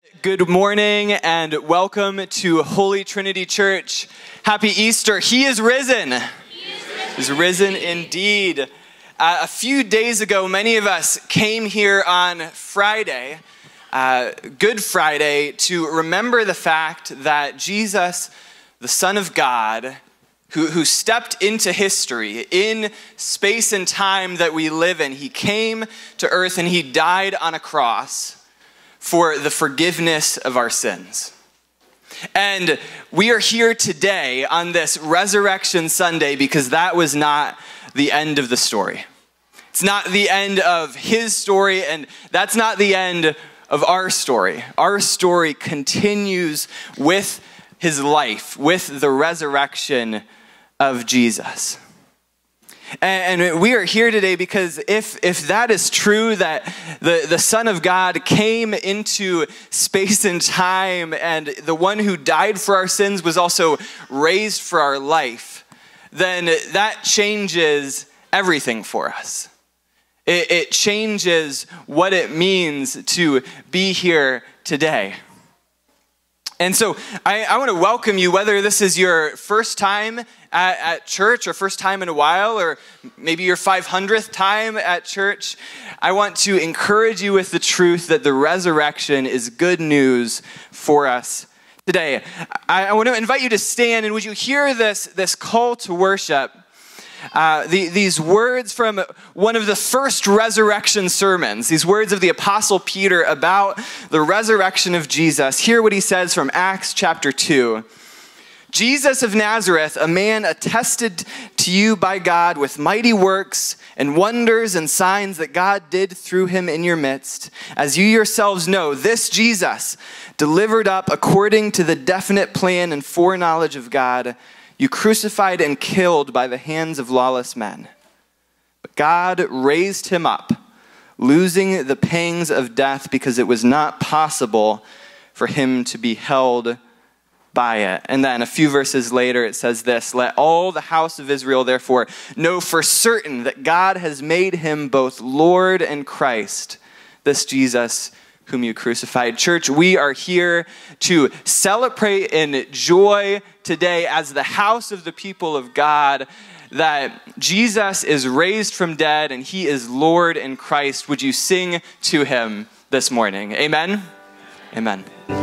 Good morning and welcome to Holy Trinity Church. Happy Easter. He is risen. He is risen indeed. A few days ago, many of us came here on Friday, Good Friday, to remember the fact that Jesus, the Son of God, who stepped into history, in space and time that we live in, he came to earth and he died on a cross for the forgiveness of our sins. And we are here today on this Resurrection Sunday because that was not the end of the story. It's not the end of his story, and that's not the end of our story. Our story continues with his life, with the resurrection of Jesus. And we are here today because if that is true, that the Son of God came into space and time, and the one who died for our sins was also raised for our life, then that changes everything for us. It changes what it means to be here today. And so I want to welcome you, whether this is your first time at church or first time in a while, or maybe your 500th time at church. I want to encourage you with the truth that the resurrection is good news for us today. I want to invite you to stand, and would you hear this call to worship? These words from one of the first resurrection sermons, these words of the Apostle Peter about the resurrection of Jesus. Hear what he says from Acts chapter 2. Jesus of Nazareth, a man attested to you by God with mighty works and wonders and signs that God did through him in your midst. As you yourselves know, this Jesus, delivered up according to the definite plan and foreknowledge of God, you crucified and killed by the hands of lawless men. But God raised him up, losing the pangs of death because it was not possible for him to be held by it. And then a few verses later it says this: let all the house of Israel therefore know for certain that God has made him both Lord and Christ, this Jesus whom you crucified. Church, we are here to celebrate in joy today as the house of the people of God that Jesus is raised from dead and he is Lord and Christ. Would you sing to him this morning? Amen? Amen.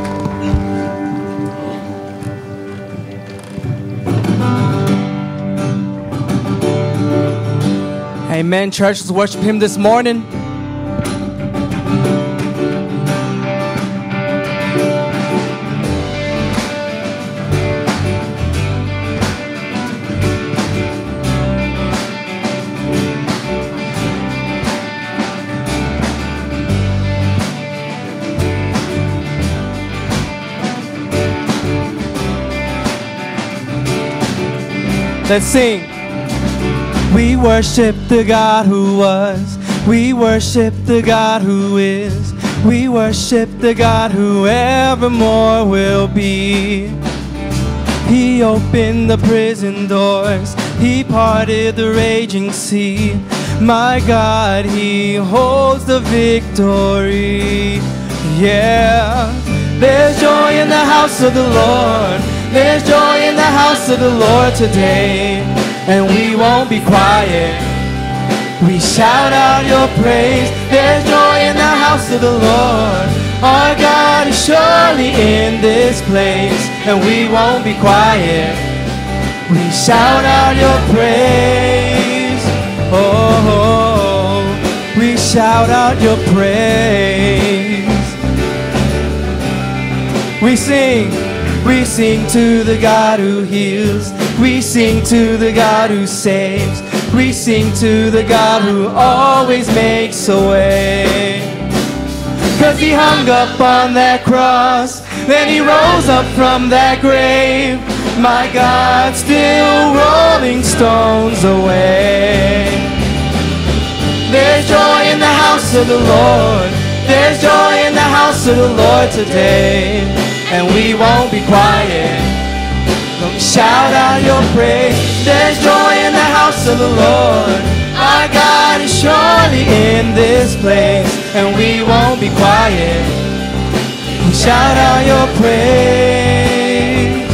Amen, church. Let's worship him this morning. Let's sing. We worship the God who was. We worship the God who is. We worship the God who evermore will be. He opened the prison doors. He parted the raging sea. My God, he holds the victory. Yeah. There's joy in the house of the Lord. There's joy in the house of the Lord today. And we won't be quiet. We shout out your praise. There's joy in the house of the Lord. Our God is surely in this place. And we won't be quiet. We shout out your praise. Oh, we shout out your praise. We sing to the God who heals. We sing to the God who saves. We sing to the God who always makes a way. 'Cause he hung up on that cross, then he rose up from that grave. My God, still rolling stones away. There's joy in the house of the Lord. There's joy in the house of the Lord today. And we won't be quiet. Shout out your praise. There's joy in the house of the Lord. Our God is surely in this place. And we won't be quiet. We shout out your praise.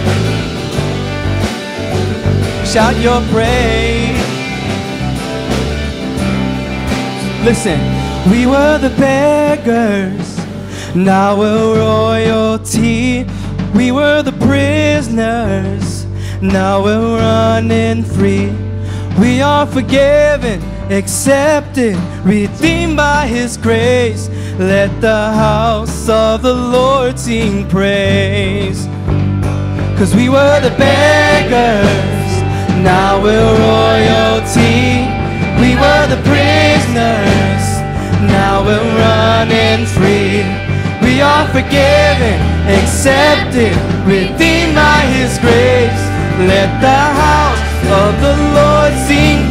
Shout your praise. Listen, we were the beggars, now we're royalty. We were the prisoners, now we're running free. We are forgiven, accepted, redeemed by His grace. Let the house of the Lord sing praise. 'Cause we were the beggars, now we're royalty. We were the prisoners, now we're running free. We are forgiven, accepted, redeemed by His grace. Let the house of the Lord sing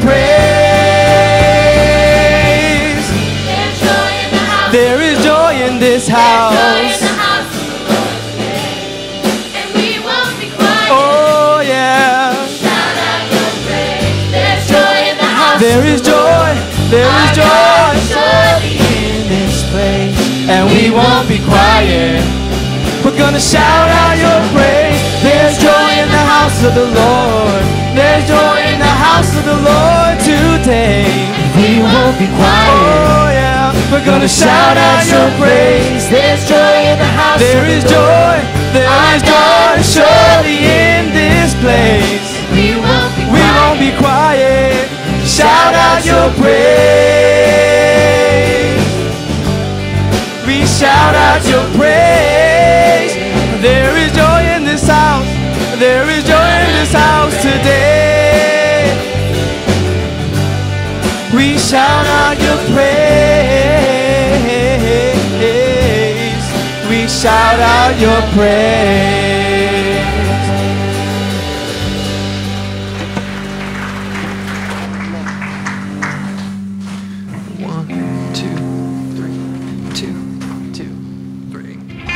praise. There's joy in the house. There is joy in this house. There's joy in the house of the Lord today. And we won't be quiet. Oh yeah. Shout out your praise. There's joy in the house. There is joy. There is joy. Surely In this place, and we won't be quiet. We're gonna shout out your praise. There's joy in the house of the Lord. There's joy in the house of the Lord today. we won't be quiet. Oh yeah, we're gonna shout out your praise. There's joy in the house. There is joy. There is joy surely in this place. We won't be We quiet. won't be quiet. Shout out your praise. We shout out your praise. There is joy in this house. There is joy in this house today. We shout out your praise. We shout out your praise. One, two, three, two, two, three.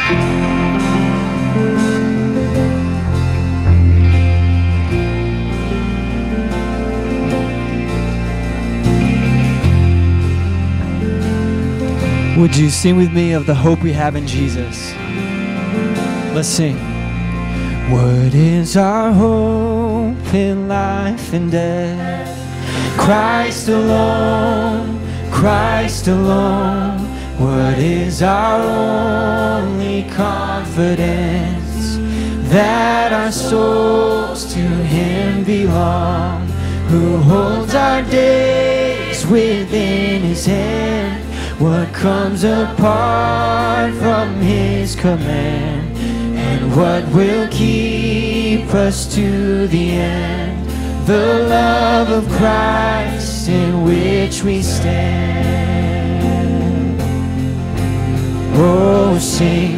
Would you sing with me of the hope we have in Jesus? Let's sing. What is our hope in life and death? Christ alone, Christ alone. What is our only confidence? That our souls to Him belong, who holds our days within His hand. What comes apart from His command, and what will keep us to the end? The love of Christ in which we stand. Oh, sing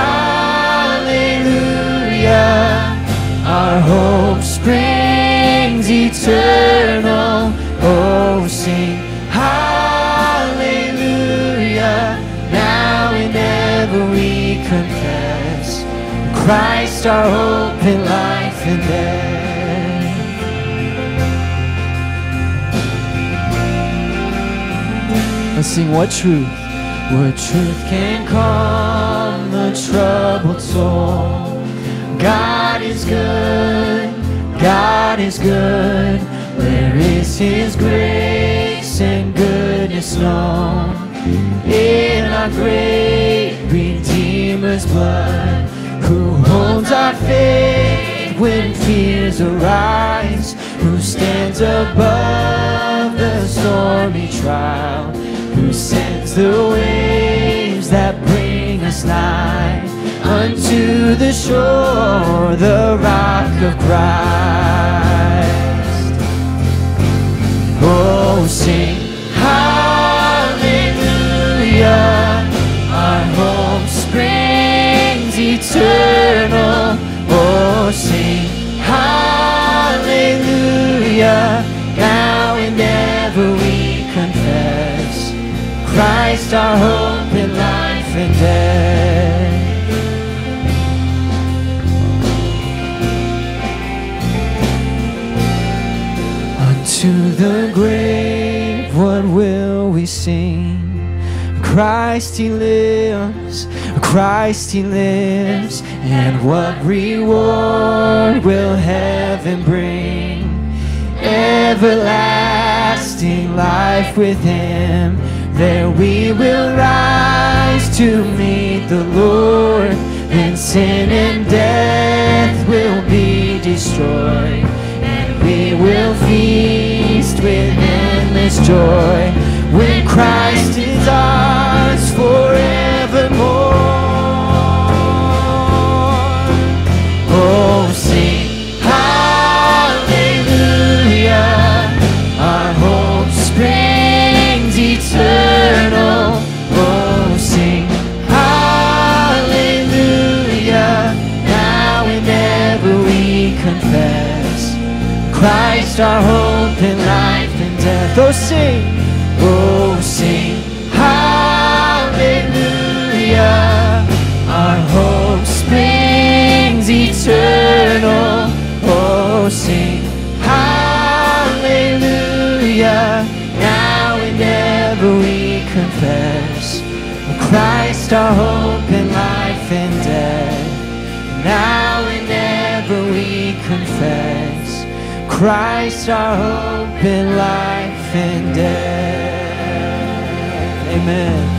hallelujah, our hope springs eternal. Oh, sing hallelujah, now and ever we confess Christ our hope in life and death. Let's sing what truth can calm the troubled soul. God is good, God is good. Where is His grace and goodness known? In our great Redeemer's blood, who holds our faith when fears arise, who stands above the stormy trial, who sends the waves that bring us nigh unto the shore, the rock of Christ. Oh, sing hallelujah, our hope springs eternal. Oh, sing hallelujah, now and ever we confess Christ our hope in life and death. Unto the grave, what will we sing? Christ He lives, Christ he lives, and what reward will heaven bring? Everlasting life with him, there we will rise to meet the Lord, and sin and death will be destroyed, and we will feast with endless joy when Christ is ours forevermore. Oh, sing hallelujah, our hope springs eternal. Oh, sing hallelujah, now and ever we confess Christ our hope in life and death. Oh, sing hallelujah, our hope springs eternal. Oh, sing hallelujah, now and ever we confess Christ our hope in life and death. Now and ever we confess Christ our hope in life and death. Amen.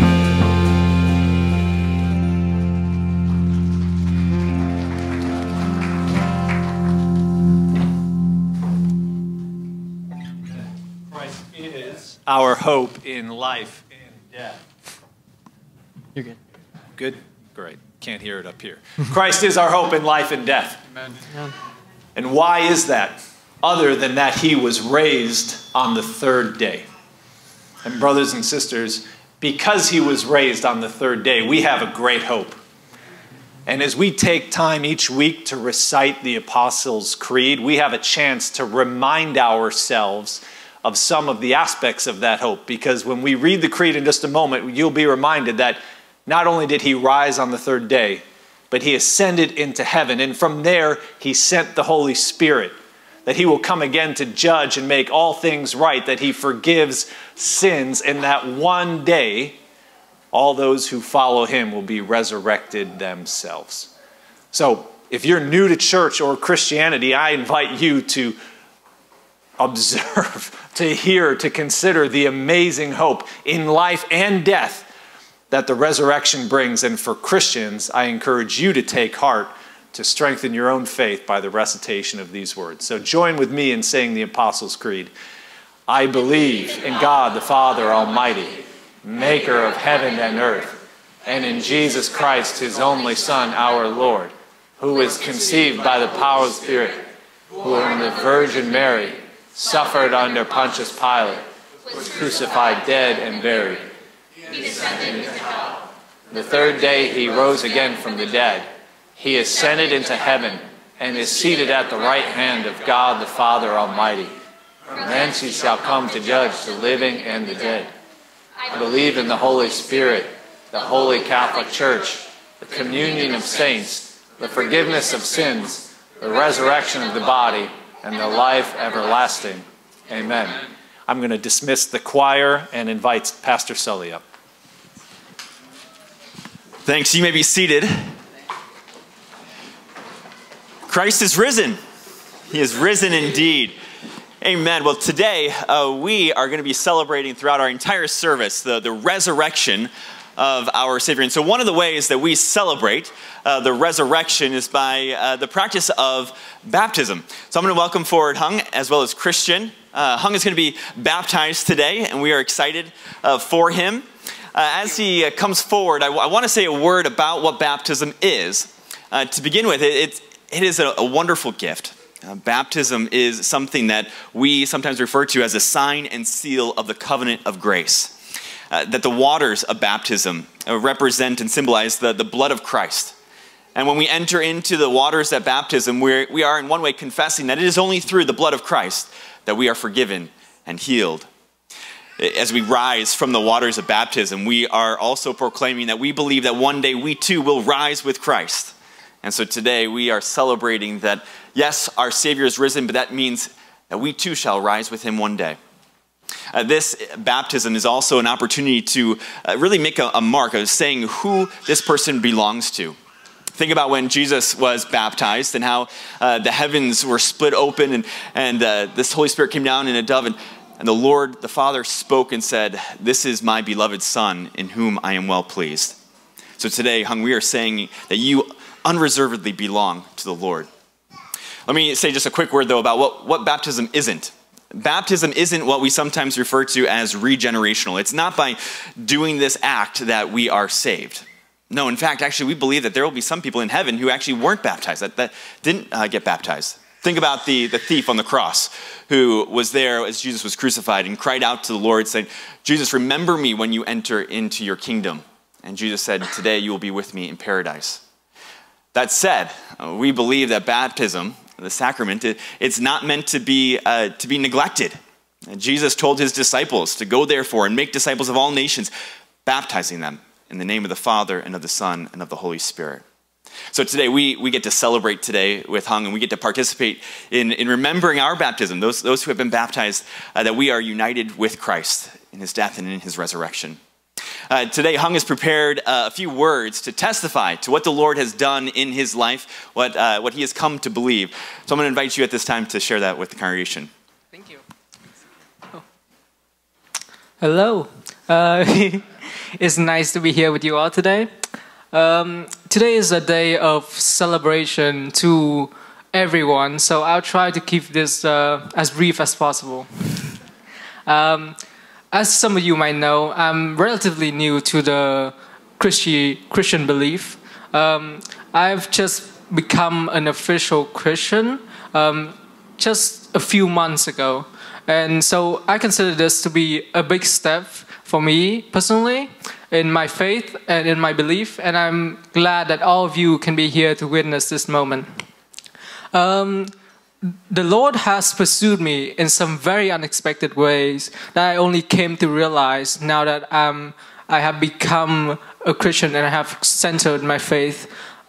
Christ is our hope in life and death. You're good. Good? Great. Can't hear it up here. Christ is our hope in life and death. Amen. And why is that? Other than that he was raised on the third day. And brothers and sisters, because he was raised on the third day, we have a great hope. And as we take time each week to recite the Apostles' Creed, we have a chance to remind ourselves of some of the aspects of that hope. Because when we read the Creed in just a moment, you'll be reminded that not only did he rise on the third day, but he ascended into heaven. And from there, he sent the Holy Spirit, that he will come again to judge and make all things right, that he forgives sins, and that one day, all those who follow him will be resurrected themselves. So, if you're new to church or Christianity, I invite you to observe, to hear, to consider the amazing hope in life and death that the resurrection brings. And for Christians, I encourage you to take heart, to strengthen your own faith by the recitation of these words. So join with me in saying the Apostles' Creed. I believe in God the Father Almighty, maker of heaven and earth, and in Jesus Christ, his only Son, our Lord, who was conceived by the power of the Spirit, who in the Virgin Mary suffered under Pontius Pilate, was crucified, dead, and buried. He descended into hell. The third day he rose again from the dead. He ascended into heaven and is seated at the right hand of God the Father Almighty. From thence he shall come to judge the living and the dead. I believe in the Holy Spirit, the Holy Catholic Church, the communion of saints, the forgiveness of sins, the resurrection of the body, and the life everlasting. Amen. I'm going to dismiss the choir and invite Pastor Sully up. Thanks. You may be seated. Christ is risen. He is risen indeed. Amen. Well, today we are going to be celebrating throughout our entire service the resurrection of our Savior. And so one of the ways that we celebrate the resurrection is by the practice of baptism. So I'm going to welcome forward Hung as well as Christian. Hung is going to be baptized today, and we are excited for him. As he comes forward, I want to say a word about what baptism is. To begin with, it is a wonderful gift. Baptism is something that we sometimes refer to as a sign and seal of the covenant of grace. That the waters of baptism represent and symbolize the blood of Christ. And when we enter into the waters at baptism, we are in one way confessing that it is only through the blood of Christ that we are forgiven and healed. As we rise from the waters of baptism, we are also proclaiming that we believe that one day we too will rise with Christ. And so today we are celebrating that, yes, our Savior is risen, but that means that we too shall rise with him one day. This baptism is also an opportunity to really make a mark of saying who this person belongs to. Think about when Jesus was baptized and how the heavens were split open and this Holy Spirit came down in a dove, and the Lord, the Father, spoke and said, "This is my beloved Son in whom I am well pleased." So today, Hung, we are saying that you unreservedly belong to the Lord. Let me say just a quick word, though, about what baptism isn't. Baptism isn't what we sometimes refer to as regenerational. It's not by doing this act that we are saved. No, in fact, actually, we believe that there will be some people in heaven who actually weren't baptized, that didn't get baptized. Think about the thief on the cross who was there as Jesus was crucified and cried out to the Lord saying, "Jesus, remember me when you enter into your kingdom." And Jesus said, "Today you will be with me in paradise." That said, we believe that baptism, the sacrament, it's not meant to be neglected. Jesus told his disciples to go therefore and make disciples of all nations, baptizing them in the name of the Father and of the Son and of the Holy Spirit. So today we get to celebrate today with Hung, and we get to participate in remembering our baptism, those who have been baptized, that we are united with Christ in his death and in his resurrection. Today, Hung has prepared a few words to testify to what the Lord has done in his life, what he has come to believe. So I'm going to invite you at this time to share that with the congregation. Thank you. Oh. Hello. It's nice to be here with you all today. Today is a day of celebration to everyone, so I'll try to keep this as brief as possible. As some of you might know, I'm relatively new to the Christian belief. I've just become an official Christian just a few months ago. And so I consider this to be a big step for me personally in my faith and in my belief. And I'm glad that all of you can be here to witness this moment. The Lord has pursued me in some very unexpected ways that I only came to realize now that I have become a Christian and I have centered my faith.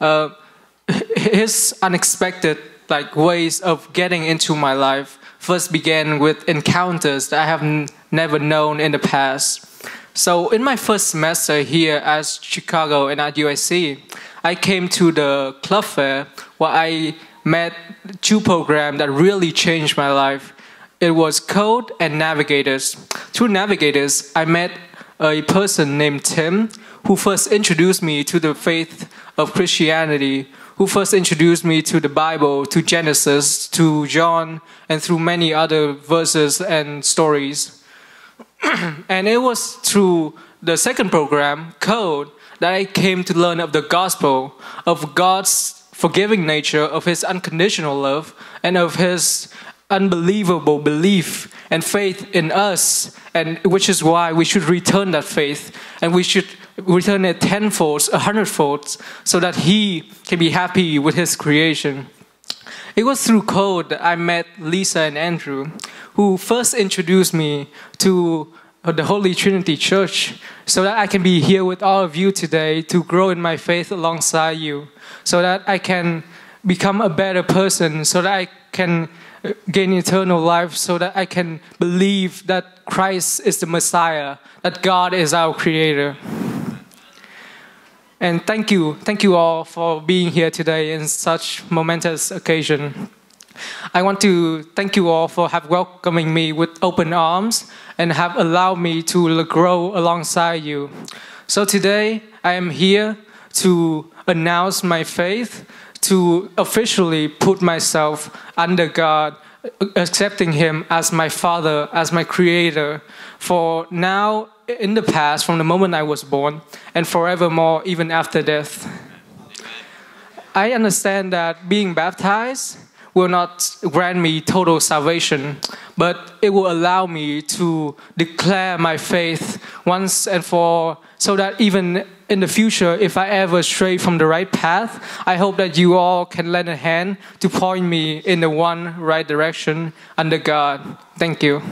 His unexpected ways of getting into my life first began with encounters that I have never known in the past. So in my first semester here at Chicago and at USC, I came to the club fair where I met two programs that really changed my life. It was Code and Navigators. Through Navigators, I met a person named Tim who first introduced me to the faith of Christianity, who first introduced me to the Bible, to Genesis, to John, and through many other verses and stories. And it was through the second program, Code, that I came to learn of the gospel, of God's forgiving nature, of his unconditional love, and of his unbelievable belief and faith in us, and which is why we should return that faith, and we should return it tenfold, 100-fold, so that he can be happy with his creation. It was through Code that I met Lisa and Andrew, who first introduced me to the Holy Trinity Church, so that I can be here with all of you today to grow in my faith alongside you, so that I can become a better person, so that I can gain eternal life, so that I can believe that Christ is the Messiah, that God is our Creator. And thank you all for being here today in such momentous occasion. I want to thank you all for welcoming me with open arms and have allowed me to grow alongside you. So today I am here to announce my faith, to officially put myself under God, accepting Him as my Father, as my Creator, for now, in the past, from the moment I was born, and forevermore, even after death. I understand that being baptized will not grant me total salvation, but it will allow me to declare my faith once and for all, so that even in the future, if I ever stray from the right path, I hope that you all can lend a hand to point me in the one right direction under God. Thank you.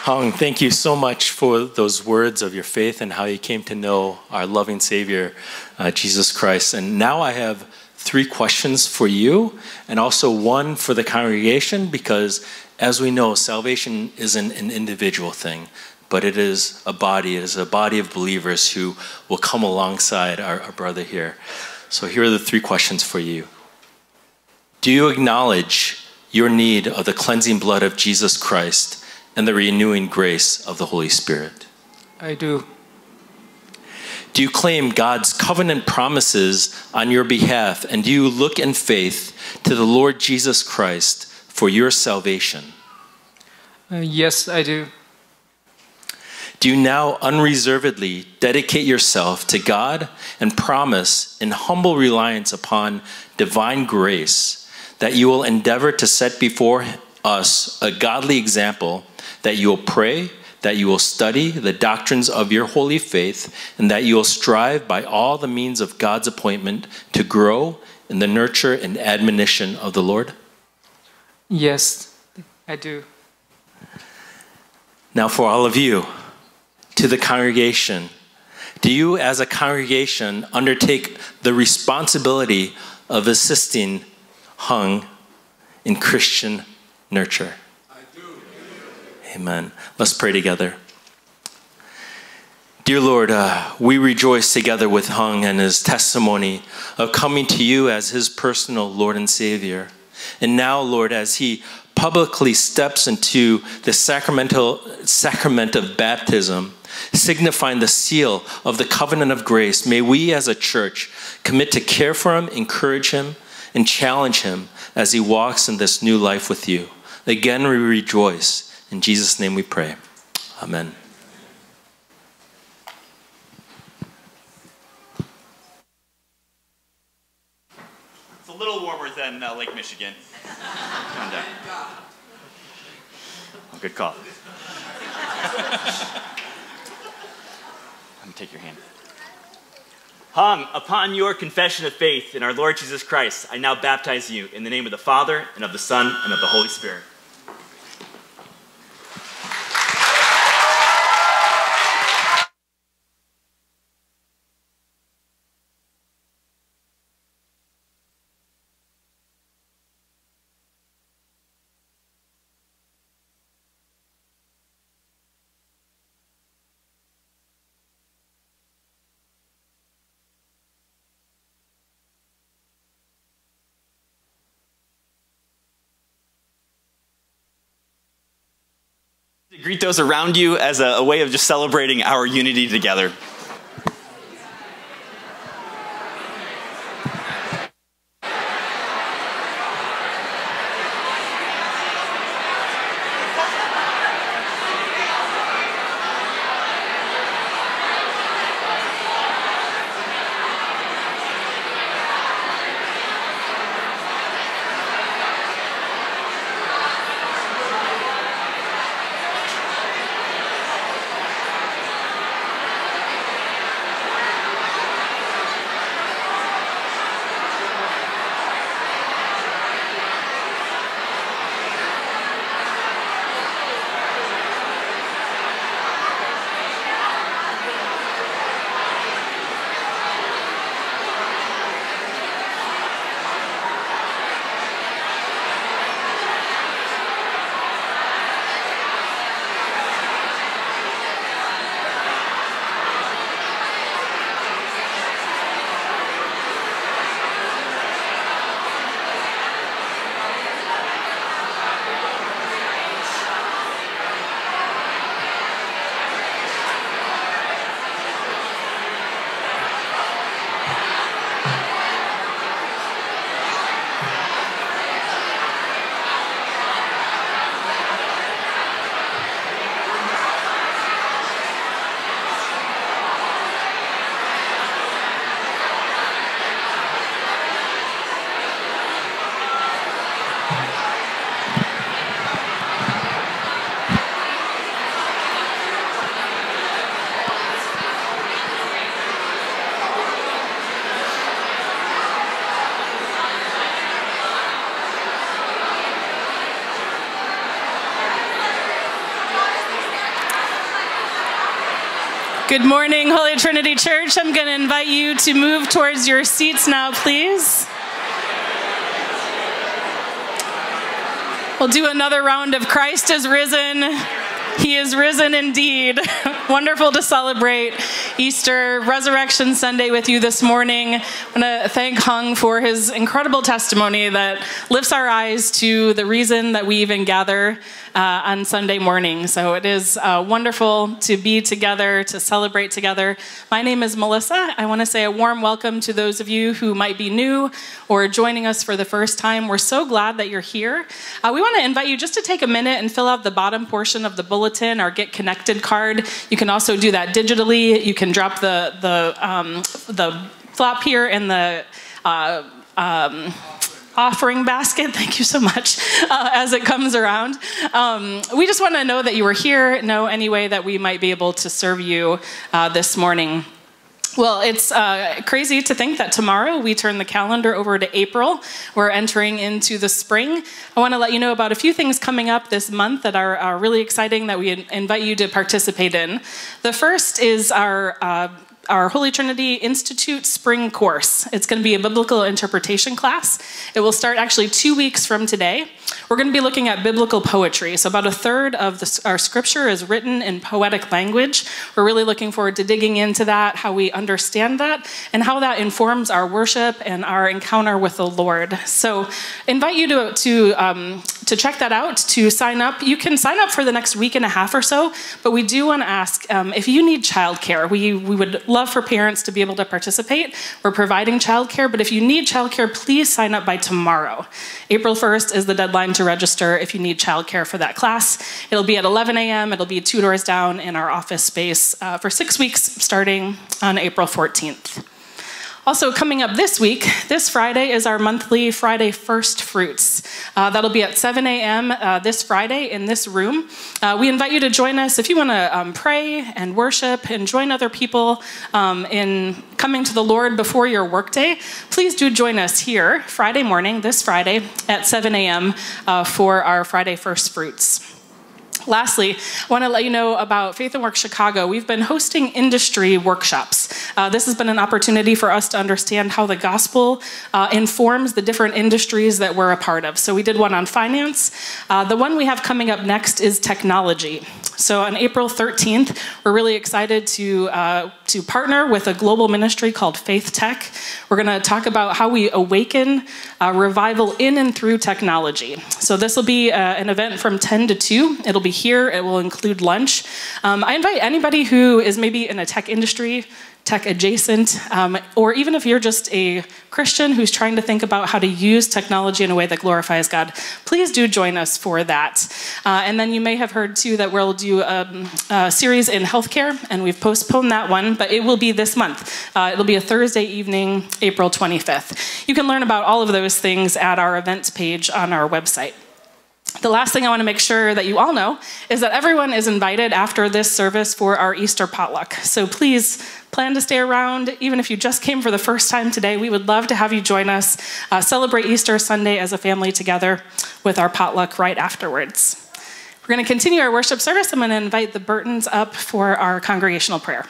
Hong, thank you so much for those words of your faith and how you came to know our loving Savior, Jesus Christ. And now I have 3 questions for you and also one for the congregation, because as we know, salvation isn't an individual thing, but it is a body. It is a body of believers who will come alongside our brother here. So here are the 3 questions for you. Do you acknowledge your need of the cleansing blood of Jesus Christ and the renewing grace of the Holy Spirit? I do. Do you claim God's covenant promises on your behalf, and do you look in faith to the Lord Jesus Christ for your salvation? Yes, I do. Do you now unreservedly dedicate yourself to God and promise in humble reliance upon divine grace that you will endeavor to set before us a godly example, that you will pray, that you will study the doctrines of your holy faith, and that you will strive by all the means of God's appointment to grow in the nurture and admonition of the Lord? Yes, I do. Now for all of you, to the congregation, do you as a congregation undertake the responsibility of assisting Hung in Christian nurture? I do. Amen. Let's pray together. Dear Lord, we rejoice together with Hung and his testimony of coming to you as his personal Lord and Savior. And now, Lord, as he publicly steps into the sacrament of baptism, signifying the seal of the covenant of grace, may we as a church commit to care for him, encourage him, and challenge him as he walks in this new life with you. Again, we rejoice. In Jesus' name we pray. Amen. It's a little warmer than Lake Michigan. Calm down. Oh, good call. Let me take your hand. Hung, upon your confession of faith in our Lord Jesus Christ, I now baptize you in the name of the Father, and of the Son, and of the Holy Spirit. Greet those around you as a way of just celebrating our unity together. Good morning, Holy Trinity Church. I'm going to invite you to move towards your seats now, please. We'll do another round of Christ is risen. He is risen indeed. Wonderful to celebrate Easter Resurrection Sunday with you this morning. I want to thank Hung for his incredible testimony that lifts our eyes to the reason that we even gather on Sunday morning. So it is wonderful to be together, to celebrate together. My name is Melissa. I want to say a warm welcome to those of you who might be new or joining us for the first time. We're so glad that you're here. We want to invite you just to take a minute and fill out the bottom portion of the bulletin, our Get Connected card. You can also do that digitally. You can drop the flap here in the offering basket. Thank you so much as it comes around. We just want to know that you were here, know any way that we might be able to serve you this morning. Well, it's crazy to think that tomorrow we turn the calendar over to April. We're entering into the spring. I want to let you know about a few things coming up this month that are really exciting that we invite you to participate in. The first is our Holy Trinity Institute spring course. It's going to be a biblical interpretation class. It will start actually 2 weeks from today. We're going to be looking at biblical poetry. So about a third of our scripture is written in poetic language. We're really looking forward to digging into that, how we understand that, and how that informs our worship and our encounter with the Lord. So invite you to check that out, to sign up. You can sign up for the next week and a half or so, but we do want to ask if you need childcare. We would love for parents to be able to participate. We're providing childcare, but if you need childcare, please sign up by tomorrow. April 1st is the deadline to register if you need childcare for that class. It'll be at 11 a.m. It'll be 2 doors down in our office space for 6 weeks starting on April 14th. Also coming up this week, this Friday is our monthly Friday First Fruits. That'll be at 7 a.m. This Friday in this room. We invite you to join us if you want to pray and worship and join other people in coming to the Lord before your workday. Please do join us here Friday morning, this Friday at 7 a.m. For our Friday First Fruits. Lastly, I want to let you know about Faith and Work Chicago. We've been hosting industry workshops. This has been an opportunity for us to understand how the gospel informs the different industries that we're a part of. So we did one on finance. The one we have coming up next is technology. So on April 13th, we're really excited to partner with a global ministry called Faith Tech. We're going to talk about how we awaken revival in and through technology. So this will be an event from 10 to 2. It'll be here. It will include lunch. I invite anybody who is maybe in a tech industry, tech adjacent, or even if you're just a Christian who's trying to think about how to use technology in a way that glorifies God, please do join us for that. And then you may have heard too that we'll do a series in healthcare, and we've postponed that one, but it will be this month. It'll be a Thursday evening, April 25th. You can learn about all of those things at our events page on our website. The last thing I want to make sure that you all know is that everyone is invited after this service for our Easter potluck. So please plan to stay around. Even if you just came for the first time today, we would love to have you join us, celebrate Easter Sunday as a family together with our potluck right afterwards. We're going to continue our worship service. I'm going to invite the Burtons up for our congregational prayer.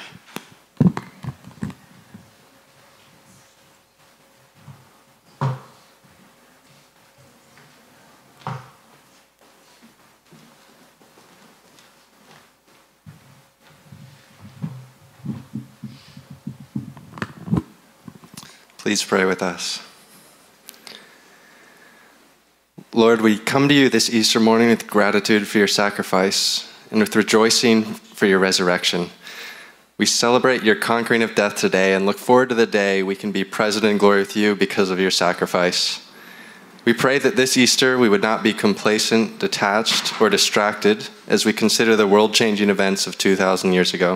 Please pray with us. Lord, we come to you this Easter morning with gratitude for your sacrifice and with rejoicing for your resurrection. We celebrate your conquering of death today and look forward to the day we can be present in glory with you because of your sacrifice. We pray that this Easter we would not be complacent, detached, or distracted as we consider the world-changing events of 2,000 years ago.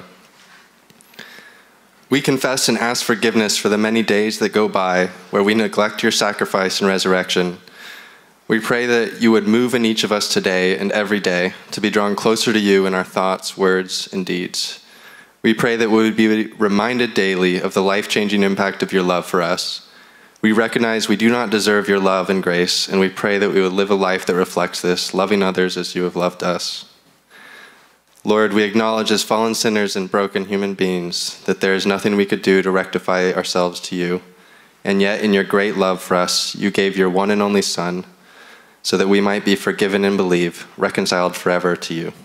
We confess and ask forgiveness for the many days that go by where we neglect your sacrifice and resurrection. We pray that you would move in each of us today and every day to be drawn closer to you in our thoughts, words, and deeds. We pray that we would be reminded daily of the life-changing impact of your love for us. We recognize we do not deserve your love and grace, and we pray that we would live a life that reflects this, loving others as you have loved us. Lord, we acknowledge as fallen sinners and broken human beings that there is nothing we could do to rectify ourselves to you. And yet, in your great love for us, you gave your one and only Son so that we might be forgiven and believe, reconciled forever to you.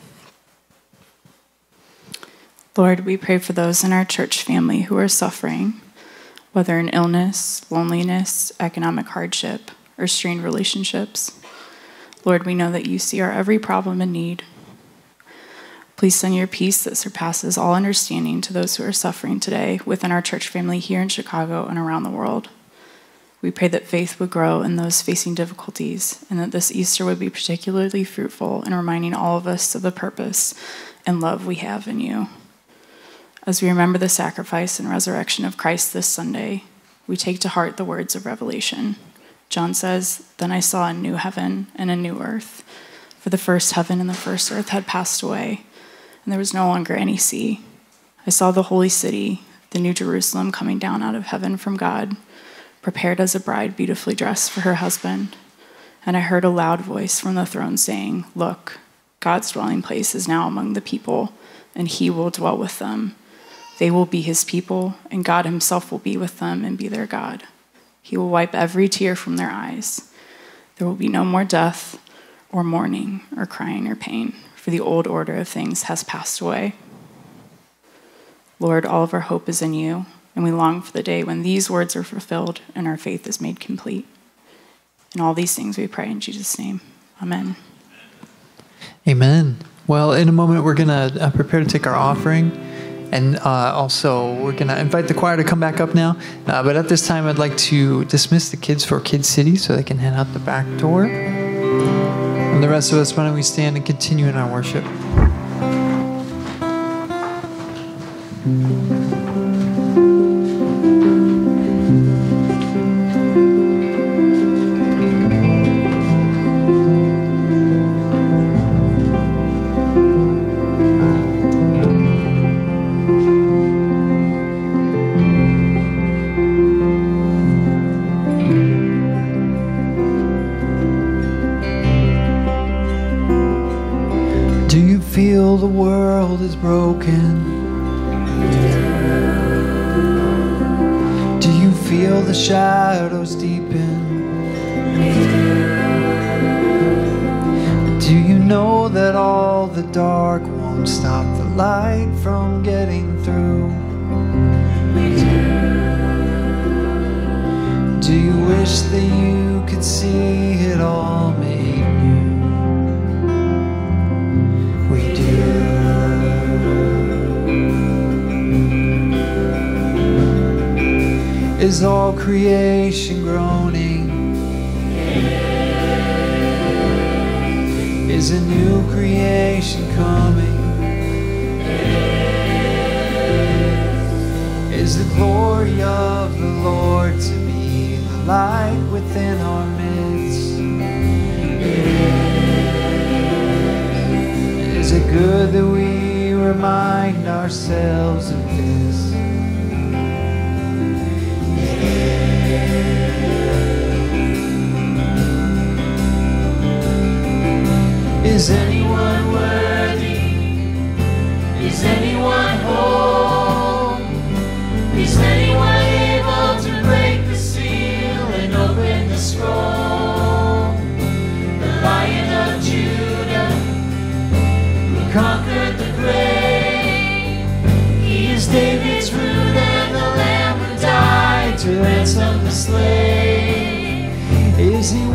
Lord, we pray for those in our church family who are suffering, whether in illness, loneliness, economic hardship, or strained relationships. Lord, we know that you see our every problem and need. Please send your peace that surpasses all understanding to those who are suffering today within our church family here in Chicago and around the world. We pray that faith would grow in those facing difficulties and that this Easter would be particularly fruitful in reminding all of us of the purpose and love we have in you. As we remember the sacrifice and resurrection of Christ this Sunday, we take to heart the words of Revelation. John says, "Then I saw a new heaven and a new earth, for the first heaven and the first earth had passed away, and there was no longer any sea. I saw the holy city, the new Jerusalem, coming down out of heaven from God, prepared as a bride beautifully dressed for her husband. And I heard a loud voice from the throne saying, 'Look, God's dwelling place is now among the people, and he will dwell with them. They will be his people, and God himself will be with them and be their God. He will wipe every tear from their eyes. There will be no more death, or mourning, or crying, or pain, for the old order of things has passed away.' Lord, all of our hope is in you, and we long for the day when these words are fulfilled and our faith is made complete. In all these things we pray in Jesus' name. Amen. Amen. Well, in a moment, we're going to prepare to take our offering. And also, we're going to invite the choir to come back up now. But at this time, I'd like to dismiss the kids for Kids City so they can head out the back door. And the rest of us, why don't we stand and continue in our worship? Feel the world is broken. Do you feel the shadows deepen? Do you know that all the dark won't stop the light from getting through? Do you wish that you could see it all made new? We do. Is all creation groaning? Is a new creation coming? Is the glory of the Lord to be the light within our midst? Is it good that we remind ourselves of this? Is anyone worthy? Is anyone whole? Is anyone able to break the seal and open the scroll? The Lion of Judah, who conquered the grave. He is David's root and the Lamb who died to ransom the slave. Is he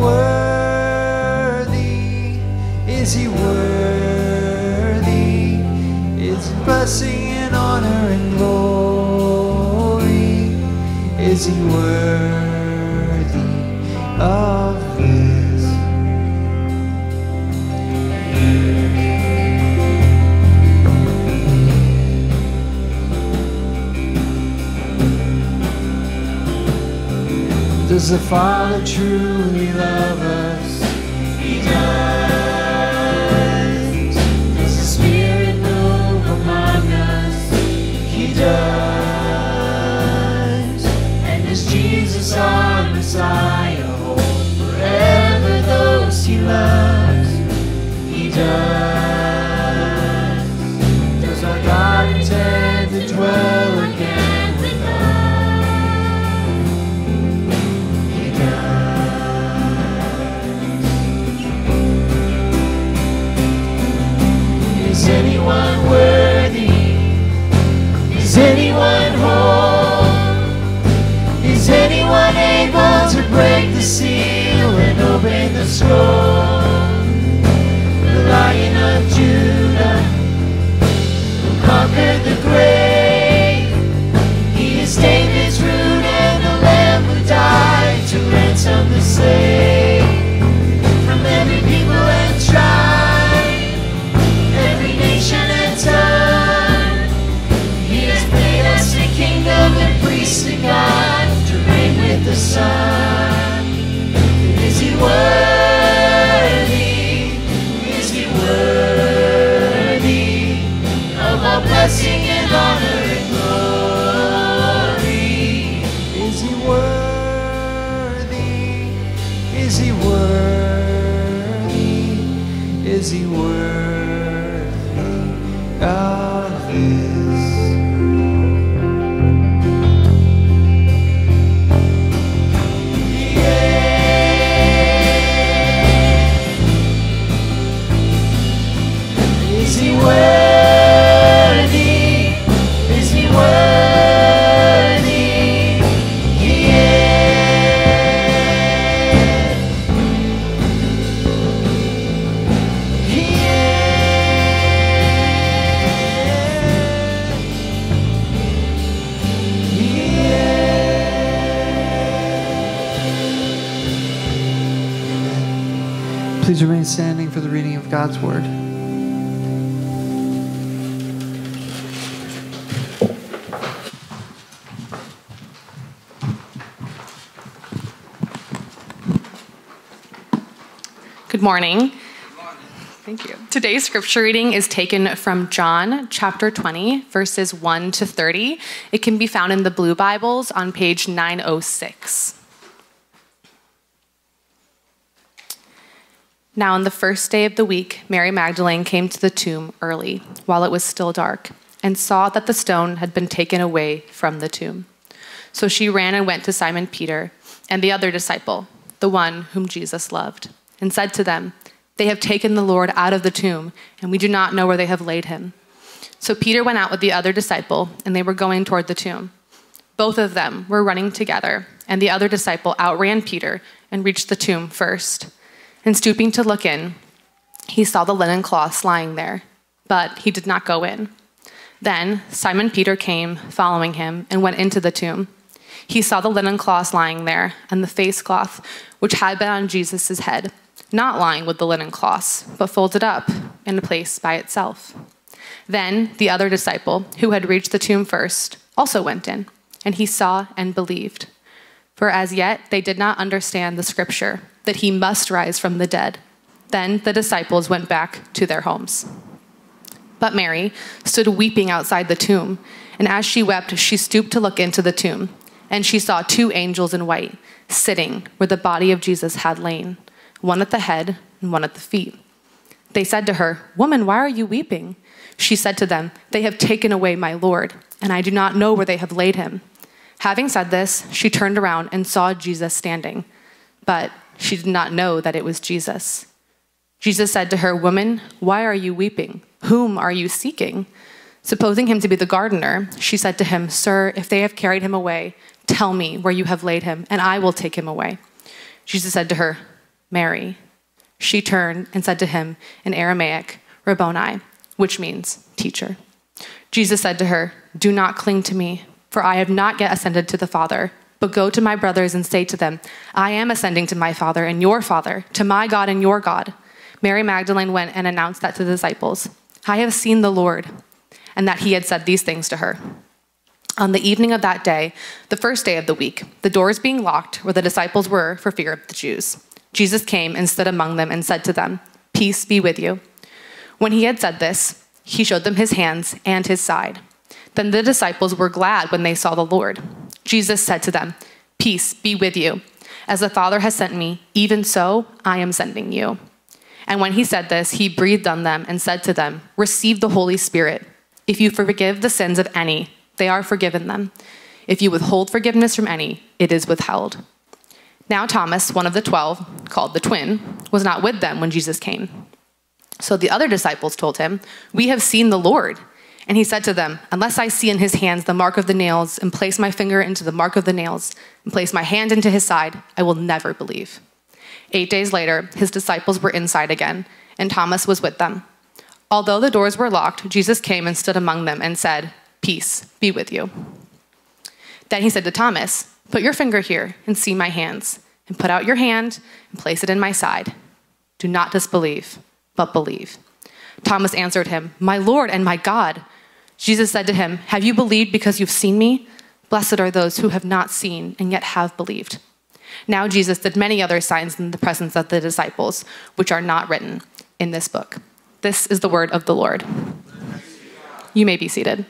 worthy? Is he worthy? Is blessing and honor and glory? Is he worthy of this? Does the Father truly love us? He does. Does the Spirit move among us? He does. And does Jesus our Messiah hold forever those he loves? He does. anyone worthy? Is anyone whole? Is anyone able to break the seal and open the scroll? The Lion of Judah, who conquered the grave, he is David's root and the Lamb who died to ransom the slave. From every people and tribe, every nation and tongue, he has made us a kingdom and priests to God, to reign with the Son. Is he worthy? Is he worthy of all blessing and honor and glory? Is he worthy? Is he worthy? Is he worthy of this? Is he worthy? Is he worthy? He is. He is. He is. Please remain standing for the reading of God's word. Good morning. Thank you. Today's scripture reading is taken from John chapter 20, verses 1 to 30. It can be found in the Blue Bibles on page 906. Now, on the first day of the week, Mary Magdalene came to the tomb early, while it was still dark, and saw that the stone had been taken away from the tomb. So she ran and went to Simon Peter and the other disciple, the one whom Jesus loved, and said to them, "They have taken the Lord out of the tomb, and we do not know where they have laid him." So Peter went out with the other disciple, and they were going toward the tomb. Both of them were running together, and the other disciple outran Peter and reached the tomb first. And stooping to look in, he saw the linen cloths lying there, but he did not go in. Then Simon Peter came, following him, and went into the tomb. He saw the linen cloths lying there, and the face cloth, which had been on Jesus' head, not lying with the linen cloths, but folded up in a place by itself. Then the other disciple, who had reached the tomb first, also went in, and he saw and believed. For as yet they did not understand the scripture, that he must rise from the dead. Then the disciples went back to their homes. But Mary stood weeping outside the tomb, and as she wept, she stooped to look into the tomb, and she saw two angels in white, sitting where the body of Jesus had lain, one at the head and one at the feet. They said to her, "Woman, why are you weeping?" She said to them, "They have taken away my Lord, and I do not know where they have laid him." Having said this, she turned around and saw Jesus standing, but she did not know that it was Jesus. Jesus said to her, "Woman, why are you weeping? Whom are you seeking?" Supposing him to be the gardener, she said to him, "Sir, if they have carried him away, tell me where you have laid him, and I will take him away." Jesus said to her, "Mary." She turned and said to him in Aramaic, "Rabboni," which means teacher. Jesus said to her, "Do not cling to me, for I have not yet ascended to the Father, but go to my brothers and say to them, I am ascending to my Father and your Father, to my God and your God." Mary Magdalene went and announced that to the disciples, "I have seen the Lord," and that he had said these things to her. On the evening of that day, the first day of the week, the doors being locked where the disciples were for fear of the Jews, Jesus came and stood among them and said to them, "Peace be with you." When he had said this, he showed them his hands and his side. Then the disciples were glad when they saw the Lord. Jesus said to them, "Peace be with you. As the Father has sent me, even so I am sending you." And when he said this, he breathed on them and said to them, "Receive the Holy Spirit. If you forgive the sins of any, they are forgiven them. If you withhold forgiveness from any, it is withheld." Now Thomas, one of the 12, called the twin, was not with them when Jesus came. So the other disciples told him, "We have seen the Lord." And he said to them, "Unless I see in his hands the mark of the nails, and place my finger into the mark of the nails, and place my hand into his side, I will never believe." 8 days later, his disciples were inside again, and Thomas was with them. Although the doors were locked, Jesus came and stood among them and said, "Peace be with you." Then he said to Thomas, "Put your finger here and see my hands, and put out your hand and place it in my side. Do not disbelieve, but believe." Thomas answered him, "My Lord and my God." Jesus said to him, "Have you believed because you've seen me? Blessed are those who have not seen and yet have believed." Now Jesus did many other signs in the presence of the disciples, which are not written in this book. This is the word of the Lord. You may be seated.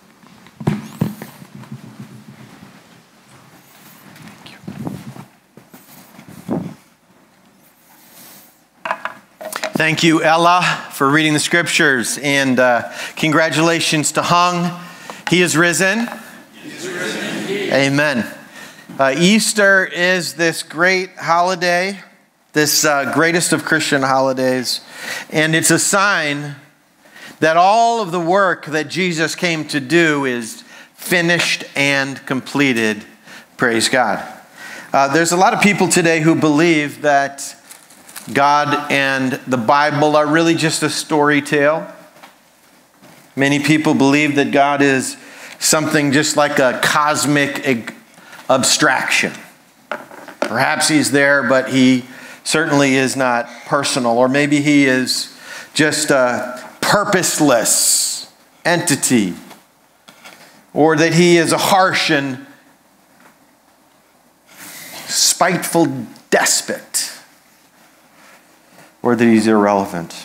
Thank you, Ella, for reading the scriptures, and congratulations to Hung. He is risen. He is risen indeed. Amen. Easter is this great holiday, this greatest of Christian holidays, and it's a sign that all of the work that Jesus came to do is finished and completed. Praise God. There's a lot of people today who believe that God and the Bible are really just a story tale. Many people believe that God is something just like a cosmic abstraction. Perhaps he's there, but he certainly is not personal. Or maybe he is just a purposeless entity. Or that he is a harsh and spiteful despot. Or that he's irrelevant.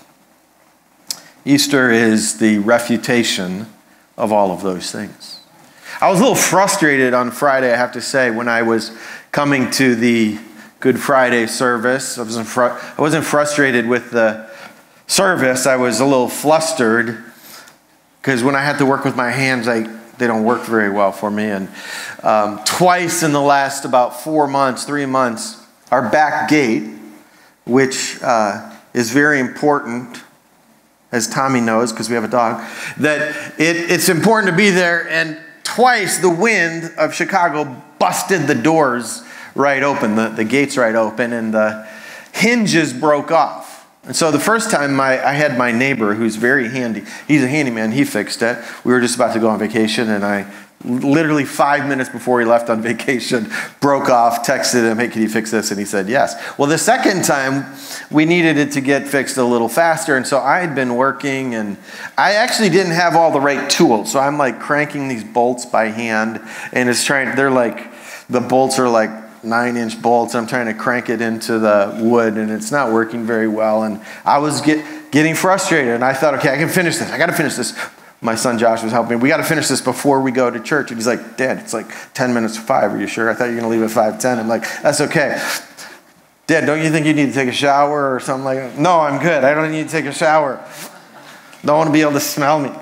Easter is the refutation of all of those things. I was a little frustrated on Friday, I have to say, when I was coming to the Good Friday service. I wasn't frustrated with the service. I was a little flustered because when I had to work with my hands, they don't work very well for me. And twice in the last about 3 months, our back gate, which is very important, as Tommy knows because we have a dog, that it's important to be there. And twice the wind of Chicago busted the doors right open, the gates right open, and the hinges broke off. And so the first time I had my neighbor, who's very handy, he's a handyman, he fixed it. We were just about to go on vacation, and I literally 5 minutes before he left on vacation, broke off, texted him, "Hey, can you fix this?" And he said yes. Well, the second time, we needed it to get fixed a little faster, and so I had been working, and I actually didn't have all the right tools, so I'm like cranking these bolts by hand, and the bolts are like 9-inch bolts. I'm trying to crank it into the wood, and it's not working very well, and I was getting frustrated, and I thought, okay, I can finish this. I got to finish this. My son Josh was helping me. We got to finish this before we go to church. And he's like, "Dad, it's like 10 minutes to 5. Are you sure? I thought you were going to leave at 5:10. I'm like, "That's okay." "Dad, don't you think you need to take a shower or something like that?" "No, I'm good. I don't need to take a shower. Don't want to be able to smell me."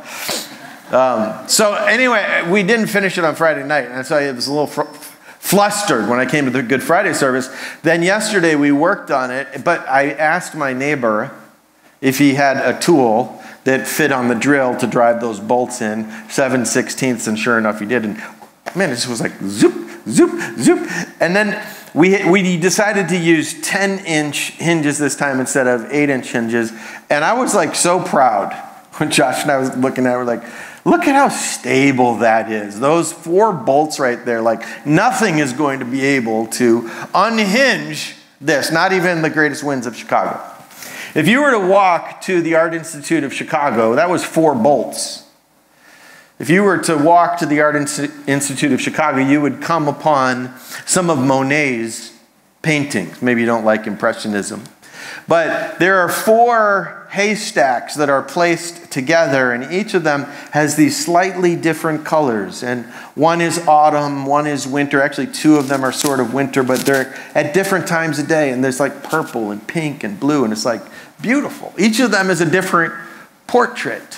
So anyway, we didn't finish it on Friday night. And so I was a little flustered when I came to the Good Friday service. Then yesterday we worked on it. But I asked my neighbor if he had a tool that fit on the drill to drive those bolts in, 7/16, and sure enough he did. And man, it just was like zoop, zoop, zoop. And then we decided to use 10-inch hinges this time instead of 8-inch hinges. And I was like so proud when Josh and I was looking at it, we're like, look at how stable that is. Those 4 bolts right there, like nothing is going to be able to unhinge this, not even the greatest winds of Chicago. If you were to walk to the Art Institute of Chicago, that was 4 bolts. If you were to walk to the Art Institute of Chicago, you would come upon some of Monet's paintings. Maybe you don't like Impressionism. But there are 4 haystacks that are placed together, and each of them has these slightly different colors. And one is autumn, one is winter. Actually, 2 of them are sort of winter, but they're at different times of day. And there's like purple and pink and blue, and it's like beautiful. Each of them is a different portrait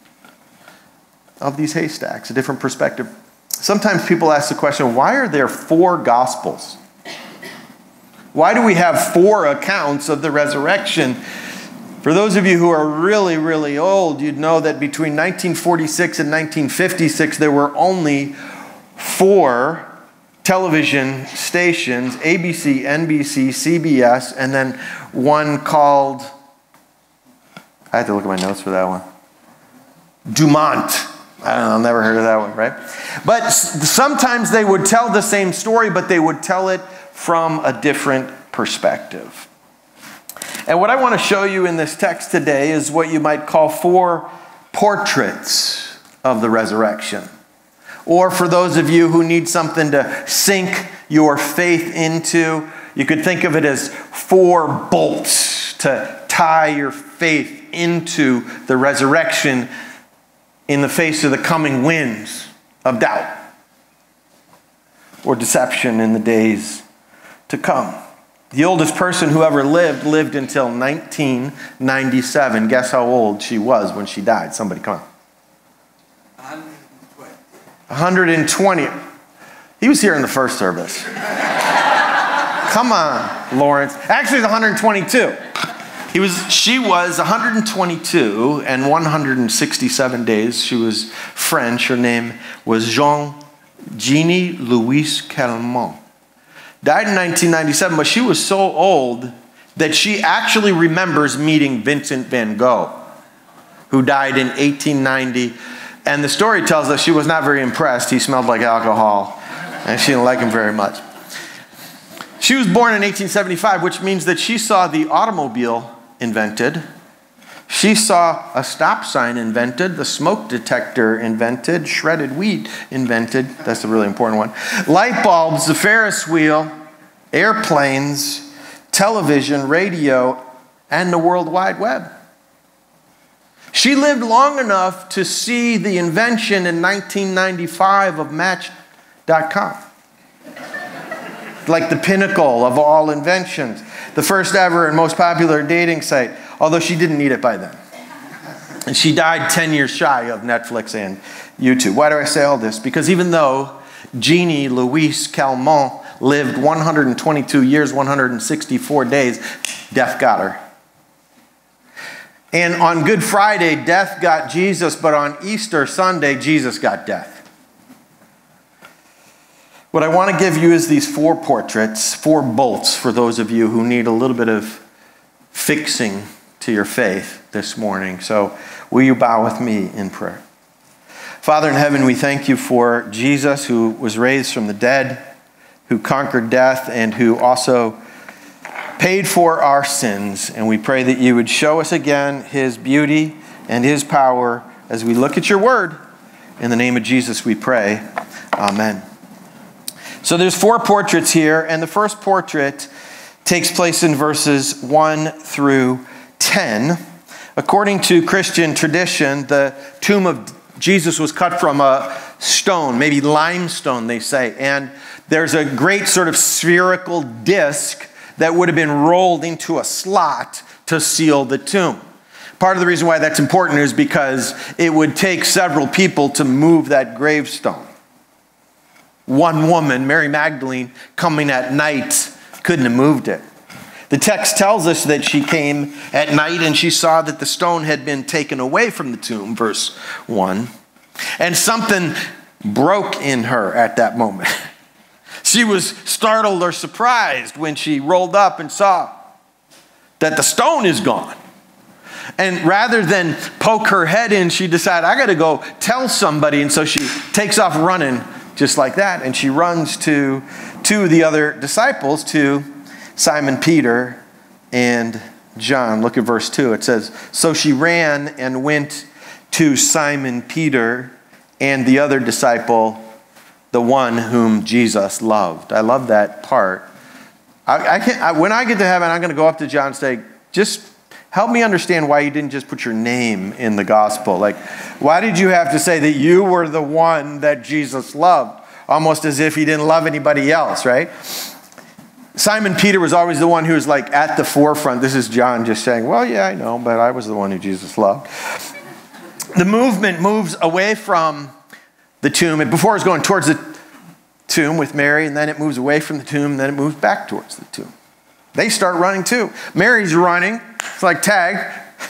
of these haystacks, a different perspective. Sometimes people ask the question, why are there 4 gospels? Why do we have 4 accounts of the resurrection? For those of you who are really, really old, you'd know that between 1946 and 1956, there were only 4 television stations, ABC, NBC, CBS, and then one called, I had to look at my notes for that one, Dumont. I don't know, never heard of that one, right? But sometimes they would tell the same story, but they would tell it from a different perspective. And what I want to show you in this text today is what you might call 4 portraits of the resurrection. Or for those of you who need something to sink your faith into, you could think of it as 4 bolts to tie your faith into the resurrection in the face of the coming winds of doubt or deception in the days to come. The oldest person who ever lived until 1997. Guess how old she was when she died? Somebody come on. 120. He was here in the first service. Come on, Lawrence. Actually, it's 122. She was 122 and 167 days. She was French. Her name was Jeannie Louise Calment. Died in 1997, but she was so old that she actually remembers meeting Vincent van Gogh, who died in 1890. And the story tells us she was not very impressed. He smelled like alcohol, and she didn't like him very much. She was born in 1875, which means that she saw the automobile invented. She saw a stop sign invented, the smoke detector invented, shredded wheat invented. That's a really important one. Light bulbs, the Ferris wheel, airplanes, television, radio, and the World Wide Web. She lived long enough to see the invention in 1995 of Match.com. Like the pinnacle of all inventions. The first ever and most popular dating site, although she didn't need it by then. And she died 10 years shy of Netflix and YouTube. Why do I say all this? Because even though Jeannie Louise Calment lived 122 years, 164 days, death got her. And on Good Friday, death got Jesus, but on Easter Sunday, Jesus got death. What I want to give you is these 4 portraits, 4 bolts for those of you who need a little bit of fixing to your faith this morning. So will you bow with me in prayer? Father in heaven, we thank you for Jesus, who was raised from the dead, who conquered death, and who also paid for our sins. And we pray that you would show us again his beauty and his power as we look at your word. In the name of Jesus we pray. Amen. So there's 4 portraits here, and the first portrait takes place in verses 1 through 10. According to Christian tradition, the tomb of Jesus was cut from a stone, maybe limestone, they say. And there's a great sort of spherical disc that would have been rolled into a slot to seal the tomb. Part of the reason why that's important is because it would take several people to move that gravestone. One woman, Mary Magdalene, coming at night, couldn't have moved it. The text tells us that she came at night and she saw that the stone had been taken away from the tomb, verse 1. And something broke in her at that moment. She was startled or surprised when she rolled up and saw that the stone is gone. And rather than poke her head in, she decided, I got to go tell somebody. And so she takes off running just like that. And she runs to 2 of the other disciples, to Simon Peter and John. Look at verse 2. It says, so she ran and went to Simon Peter and the other disciple, the one whom Jesus loved. I love that part. When I get to heaven, I'm going to go up to John and say, just help me understand why you didn't just put your name in the gospel. Like, why did you have to say that you were the one that Jesus loved? Almost as if he didn't love anybody else, right? Simon Peter was always the one who was like at the forefront. This is John just saying, well, yeah, I know, but I was the one who Jesus loved. The movement moves away from the tomb. And before it's going towards the tomb with Mary, and then it moves away from the tomb, and then it moves back towards the tomb. They start running too. Mary's running. It's like tag.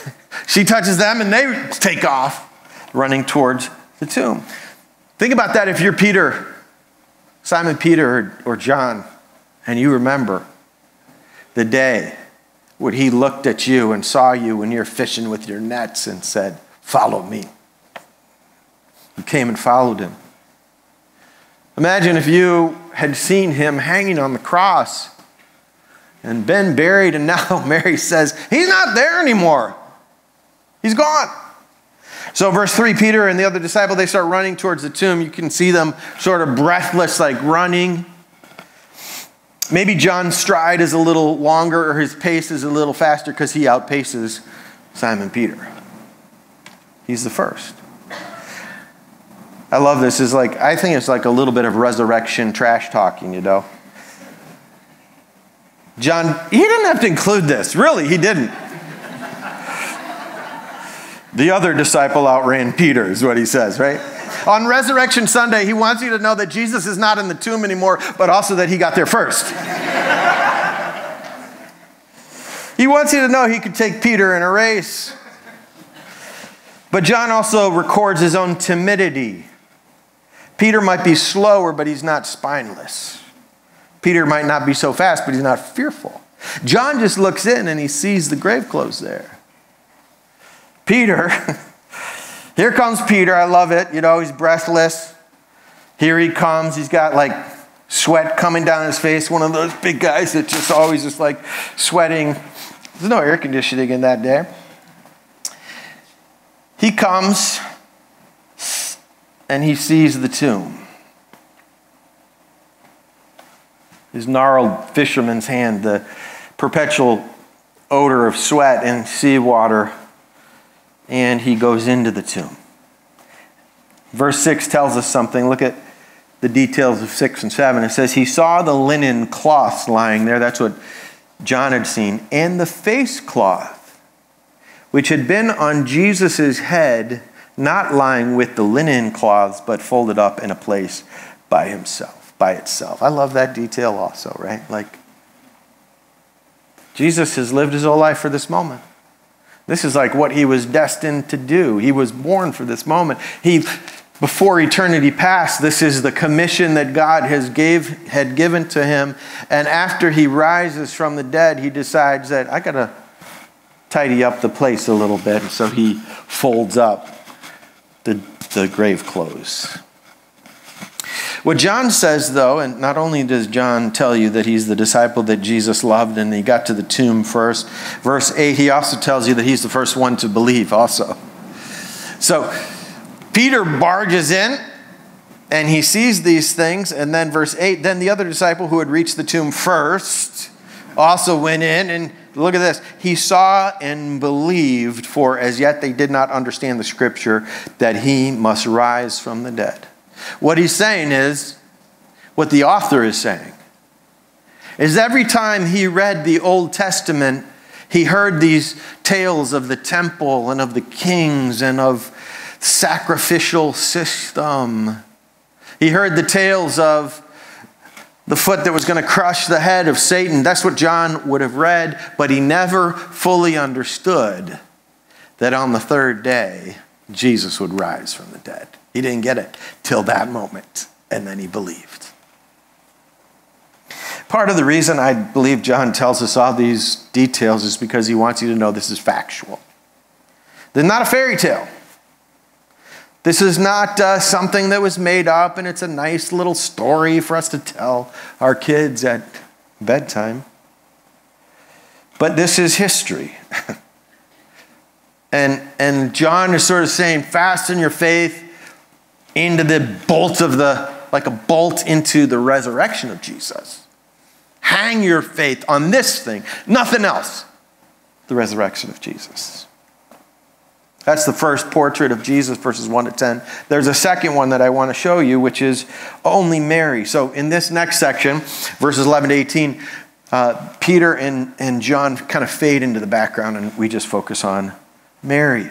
She touches them and they take off, running towards the tomb. Think about that if you're Peter, Simon Peter or John, and you remember the day when he looked at you and saw you when you're fishing with your nets and said, "Follow me." You came and followed him. Imagine if you had seen him hanging on the cross and been buried, and now Mary says, "He's not there anymore. He's gone." So verse 3, Peter and the other disciple, they start running towards the tomb. You can see them sort of breathless, like running. Maybe John's stride is a little longer or his pace is a little faster because he outpaces Simon Peter. He's the first. I love this. I think it's like a little bit of resurrection trash talking, you know. John, he didn't have to include this. Really, he didn't. The other disciple outran Peter is what he says, right? On Resurrection Sunday, he wants you to know that Jesus is not in the tomb anymore, but also that he got there first. He wants you to know he could take Peter in a race. But John also records his own timidity. Peter might be slower, but he's not spineless. Peter might not be so fast, but he's not fearful. John just looks in and he sees the grave clothes there. Peter, here comes Peter. I love it. You know, he's breathless. Here he comes. He's got like sweat coming down his face. One of those big guys that just always just like sweating. There's no air conditioning in that day. He comes and he sees the tomb. His gnarled fisherman's hand, the perpetual odor of sweat and seawater. And he goes into the tomb. Verse 6 tells us something. Look at the details of 6 and 7. It says, he saw the linen cloths lying there. That's what John had seen. And the face cloth, which had been on Jesus' head, not lying with the linen cloths, but folded up in a place by itself. I love that detail also, right? Like, Jesus has lived his whole life for this moment. This is like what he was destined to do. He was born for this moment. Before eternity past, this is the commission that God had given to him. And after he rises from the dead, he decides that I got to tidy up the place a little bit. And so he folds up the grave clothes. What John says, though, and not only does John tell you that he's the disciple that Jesus loved and he got to the tomb first, verse 8, he also tells you that he's the first one to believe also. So Peter barges in and he sees these things, and then verse 8, then the other disciple who had reached the tomb first also went in, and look at this. He saw and believed, for as yet they did not understand the scripture that he must rise from the dead. What he's saying is, what the author is saying, is every time he read the Old Testament, he heard these tales of the temple and of the kings and of sacrificial system. He heard the tales of the foot that was going to crush the head of Satan. That's what John would have read, but he never fully understood that on the third day, Jesus would rise from the dead. He didn't get it till that moment, and then he believed. Part of the reason I believe John tells us all these details is because he wants you to know this is factual. This is not a fairy tale. This is not something that was made up and it's a nice little story for us to tell our kids at bedtime. But this is history. And John is sort of saying, fasten your faith into the bolt of like a bolt into the resurrection of Jesus. Hang your faith on this thing, nothing else. The resurrection of Jesus. That's the first portrait of Jesus, verses 1 to 10. There's a second one that I want to show you, which is only Mary. So in this next section, verses 11 to 18, Peter and John kind of fade into the background, and we just focus on Mary.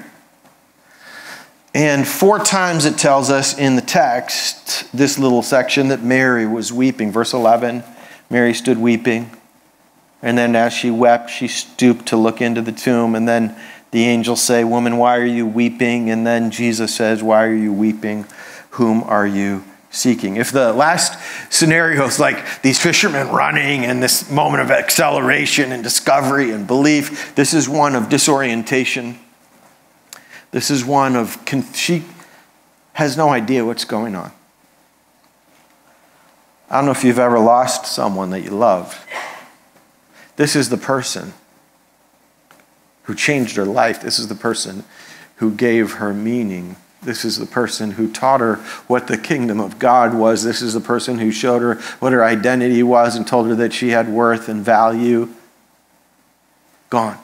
And 4 times it tells us in the text, this little section, that Mary was weeping. Verse 11, Mary stood weeping. And then as she wept, she stooped to look into the tomb. And then The angels say, "Woman, why are you weeping?" And then Jesus says, "Why are you weeping? Whom are you seeking?" If the last scenario is like these fishermen running and this moment of acceleration and discovery and belief, this is one of disorientation. This is one of, she has no idea what's going on. I don't know if you've ever lost someone that you loved. This is the person who changed her life. This is the person who gave her meaning. This is the person who taught her what the kingdom of God was. This is the person who showed her what her identity was and told her that she had worth and value. Gone.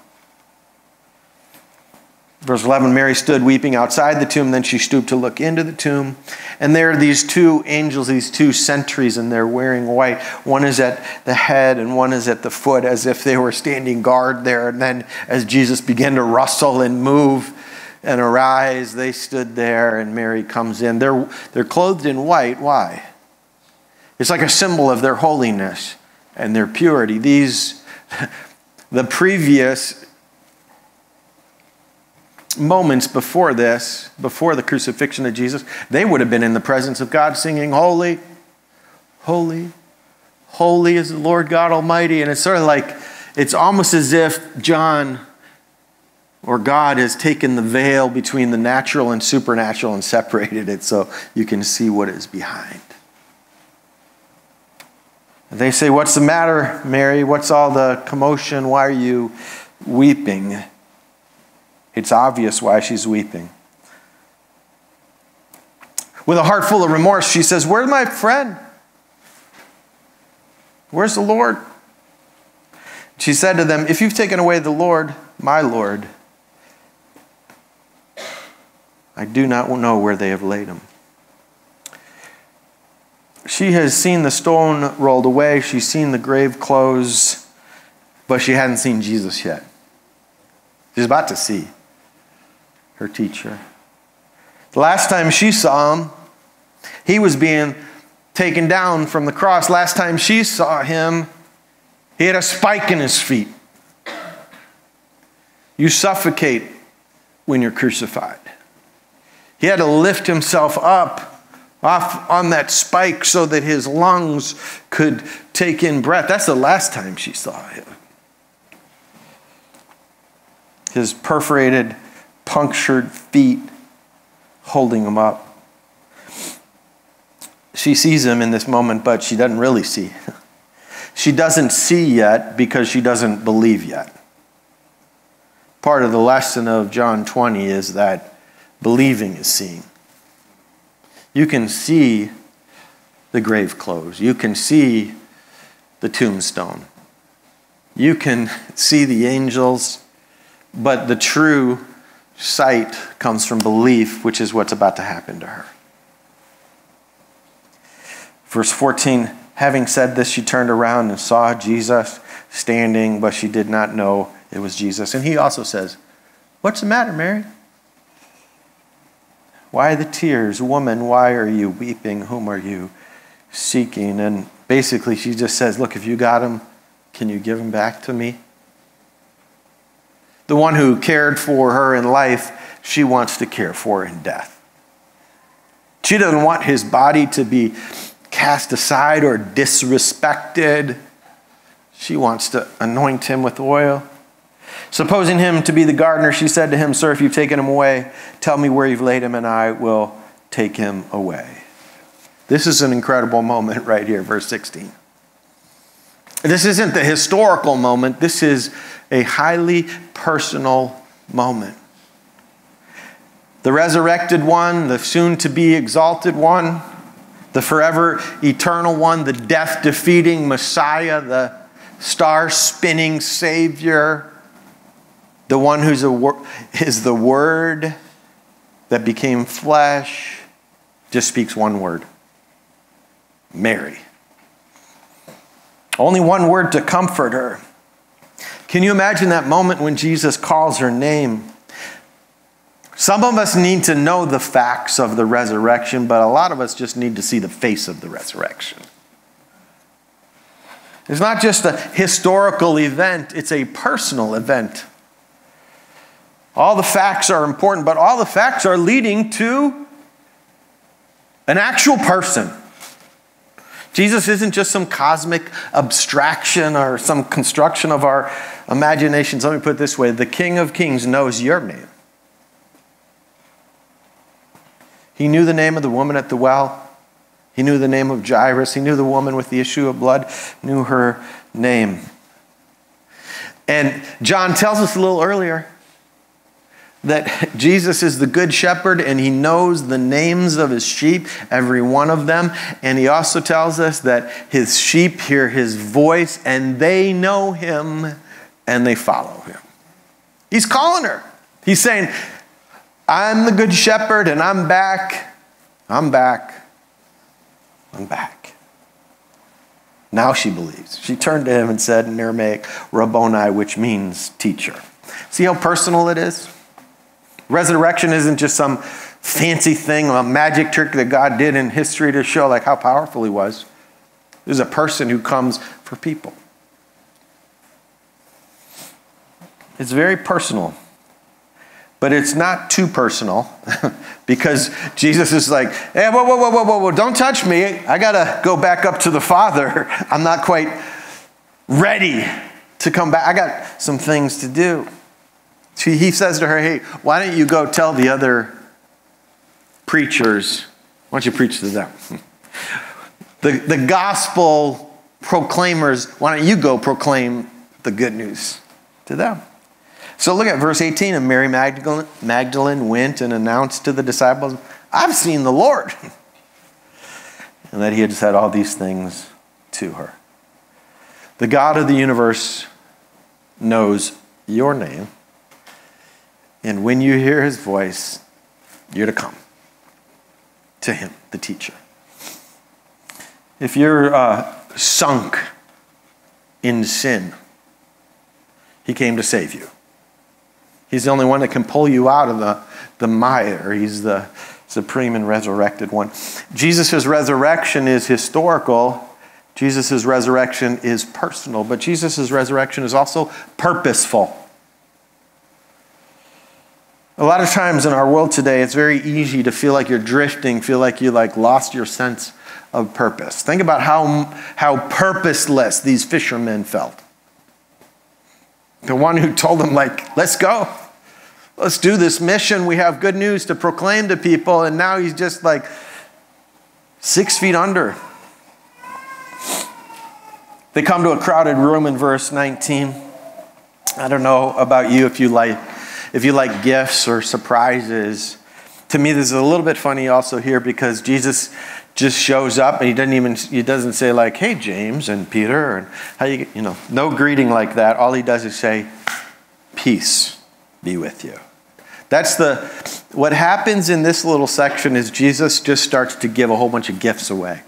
Verse 11, Mary stood weeping outside the tomb. Then she stooped to look into the tomb. And there are these two angels, these two sentries, and they're wearing white. One is at the head and one is at the foot, as if they were standing guard there. And then as Jesus began to rustle and move and arise, they stood there, and Mary comes in. They're clothed in white. Why? It's like a symbol of their holiness and their purity. The previous moments before this, before the crucifixion of Jesus, they would have been in the presence of God singing, "Holy, holy, holy is the Lord God Almighty." And it's sort of like, it's almost as if John or God has taken the veil between the natural and supernatural and separated it so you can see what is behind. They say, "What's the matter, Mary? What's all the commotion? Why are you weeping?" It's obvious why she's weeping. With a heart full of remorse, she says, "Where's my friend? Where's the Lord?" She said to them, "If you've taken away the Lord, my Lord, I do not know where they have laid him." She has seen the stone rolled away. She's seen the grave close, but she hadn't seen Jesus yet. She's about to see her teacher. The last time she saw him, he was being taken down from the cross. Last time she saw him, he had a spike in his feet. You suffocate when you're crucified. He had to lift himself up off on that spike so that his lungs could take in breath. That's the last time she saw him. His perforated, punctured feet holding him up. She sees him in this moment, but she doesn't really see. She doesn't see yet because she doesn't believe yet. Part of the lesson of John 20 is that believing is seeing. You can see the grave clothes. You can see the tombstone. You can see the angels, but the true sight comes from belief, which is what's about to happen to her. Verse 14, having said this, she turned around and saw Jesus standing, but she did not know it was Jesus. And he also says, "What's the matter, Mary? Why the tears? Woman, why are you weeping? Whom are you seeking?" And basically she just says, "Look, if you got him, can you give him back to me?" The one who cared for her in life, she wants to care for in death. She doesn't want his body to be cast aside or disrespected. She wants to anoint him with oil. Supposing him to be the gardener, she said to him, "Sir, if you've taken him away, tell me where you've laid him and I will take him away." This is an incredible moment right here, verse 16. This isn't the historical moment. This is a highly personal moment. The resurrected one, the soon-to-be exalted one, the forever eternal one, the death-defeating Messiah, the star-spinning Savior, the one who is the Word that became flesh, just speaks one word: Mary. Only one word to comfort her. Can you imagine that moment when Jesus calls her name? Some of us need to know the facts of the resurrection, but a lot of us just need to see the face of the resurrection. It's not just a historical event, it's a personal event. All the facts are important, but all the facts are leading to an actual person. Jesus isn't just some cosmic abstraction or some construction of our imaginations. Let me put it this way. The King of Kings knows your name. He knew the name of the woman at the well. He knew the name of Jairus. He knew the woman with the issue of blood, knew her name. And John tells us a little earlier that Jesus is the good shepherd and he knows the names of his sheep, every one of them. And he also tells us that his sheep hear his voice and they know him and they follow him. He's calling her. He's saying, I'm the good shepherd and I'm back. I'm back. I'm back. Now she believes. She turned to him and said in Aramaic, Rabboni, which means teacher. See how personal it is? Resurrection isn't just some fancy thing, a magic trick that God did in history to show like how powerful he was. There's a person who comes for people. It's very personal. But it's not too personal because Jesus is like, hey, whoa, don't touch me. I got to go back up to the Father. I'm not quite ready to come back. I got some things to do. He says to her, hey, why don't you go tell the other preachers, why don't you preach to them? The gospel proclaimers, why don't you go proclaim the good news to them? So look at verse 18. And Mary Magdalene went and announced to the disciples, I've seen the Lord. And that he had said all these things to her. The God of the universe knows your name. And when you hear his voice, you're to come to him, the teacher. If you're sunk in sin, he came to save you. He's the only one that can pull you out of the mire. He's the supreme and resurrected one. Jesus' resurrection is historical. Jesus' resurrection is personal. But Jesus' resurrection is also purposeful. A lot of times in our world today, it's very easy to feel like you're drifting, feel like you lost your sense of purpose. Think about how purposeless these fishermen felt. The one who told them, let's go. Let's do this mission. We have good news to proclaim to people. And now he's just 6 feet under. They come to a crowded room in verse 19. I don't know about you if you like gifts or surprises. To me, this is a little bit funny also here because Jesus just shows up and he doesn't say hey, James and Peter, and how you no greeting like that. All he does is say, peace be with you. What happens in this little section is Jesus just starts to give a whole bunch of gifts away.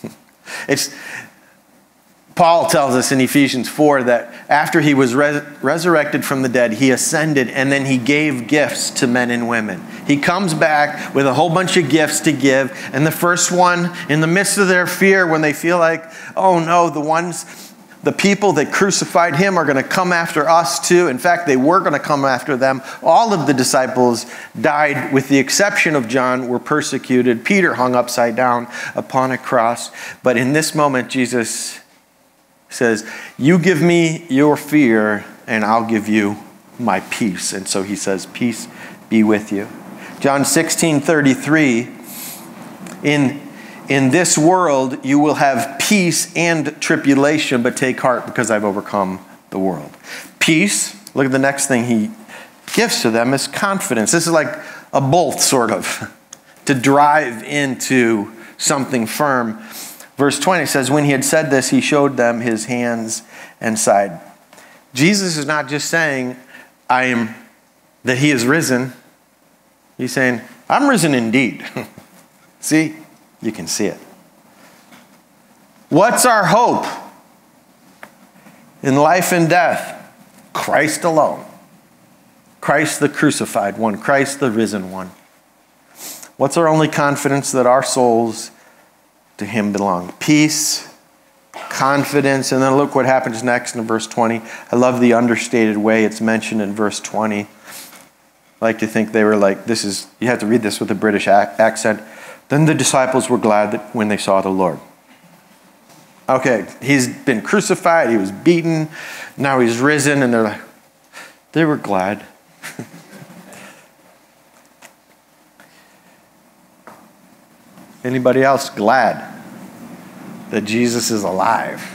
Paul tells us in Ephesians 4 that after he was resurrected from the dead, he ascended and then he gave gifts to men and women. He comes back with a whole bunch of gifts to give. And the first one, in the midst of their fear, when they feel like, oh no, the people that crucified him are going to come after us too. In fact, they were going to come after them. All of the disciples died, with the exception of John, were persecuted. Peter hung upside down upon a cross. But in this moment, Jesus says, you give me your fear and I'll give you my peace. And so he says, peace be with you. John 16:33, in this world you will have peace and tribulation, but take heart because I've overcome the world. Peace, look at the next thing he gives to them, is confidence. This is like a bolt, sort of, to drive into something firm. Verse 20 says, when he had said this, he showed them his hands and side. Jesus is not just saying, that he is risen. He's saying, I'm risen indeed. See? You can see it. What's our hope in life and death? Christ alone. Christ the crucified one. Christ the risen one. What's our only confidence? That our souls to him belong. Peace, confidence, and then look what happens next in verse 20. I love the understated way it's mentioned in verse 20. I like to think they were like, you have to read this with a British accent. Then the disciples were glad that when they saw the Lord. Okay, he's been crucified, he was beaten, now he's risen, and they were glad. Anybody else glad that Jesus is alive?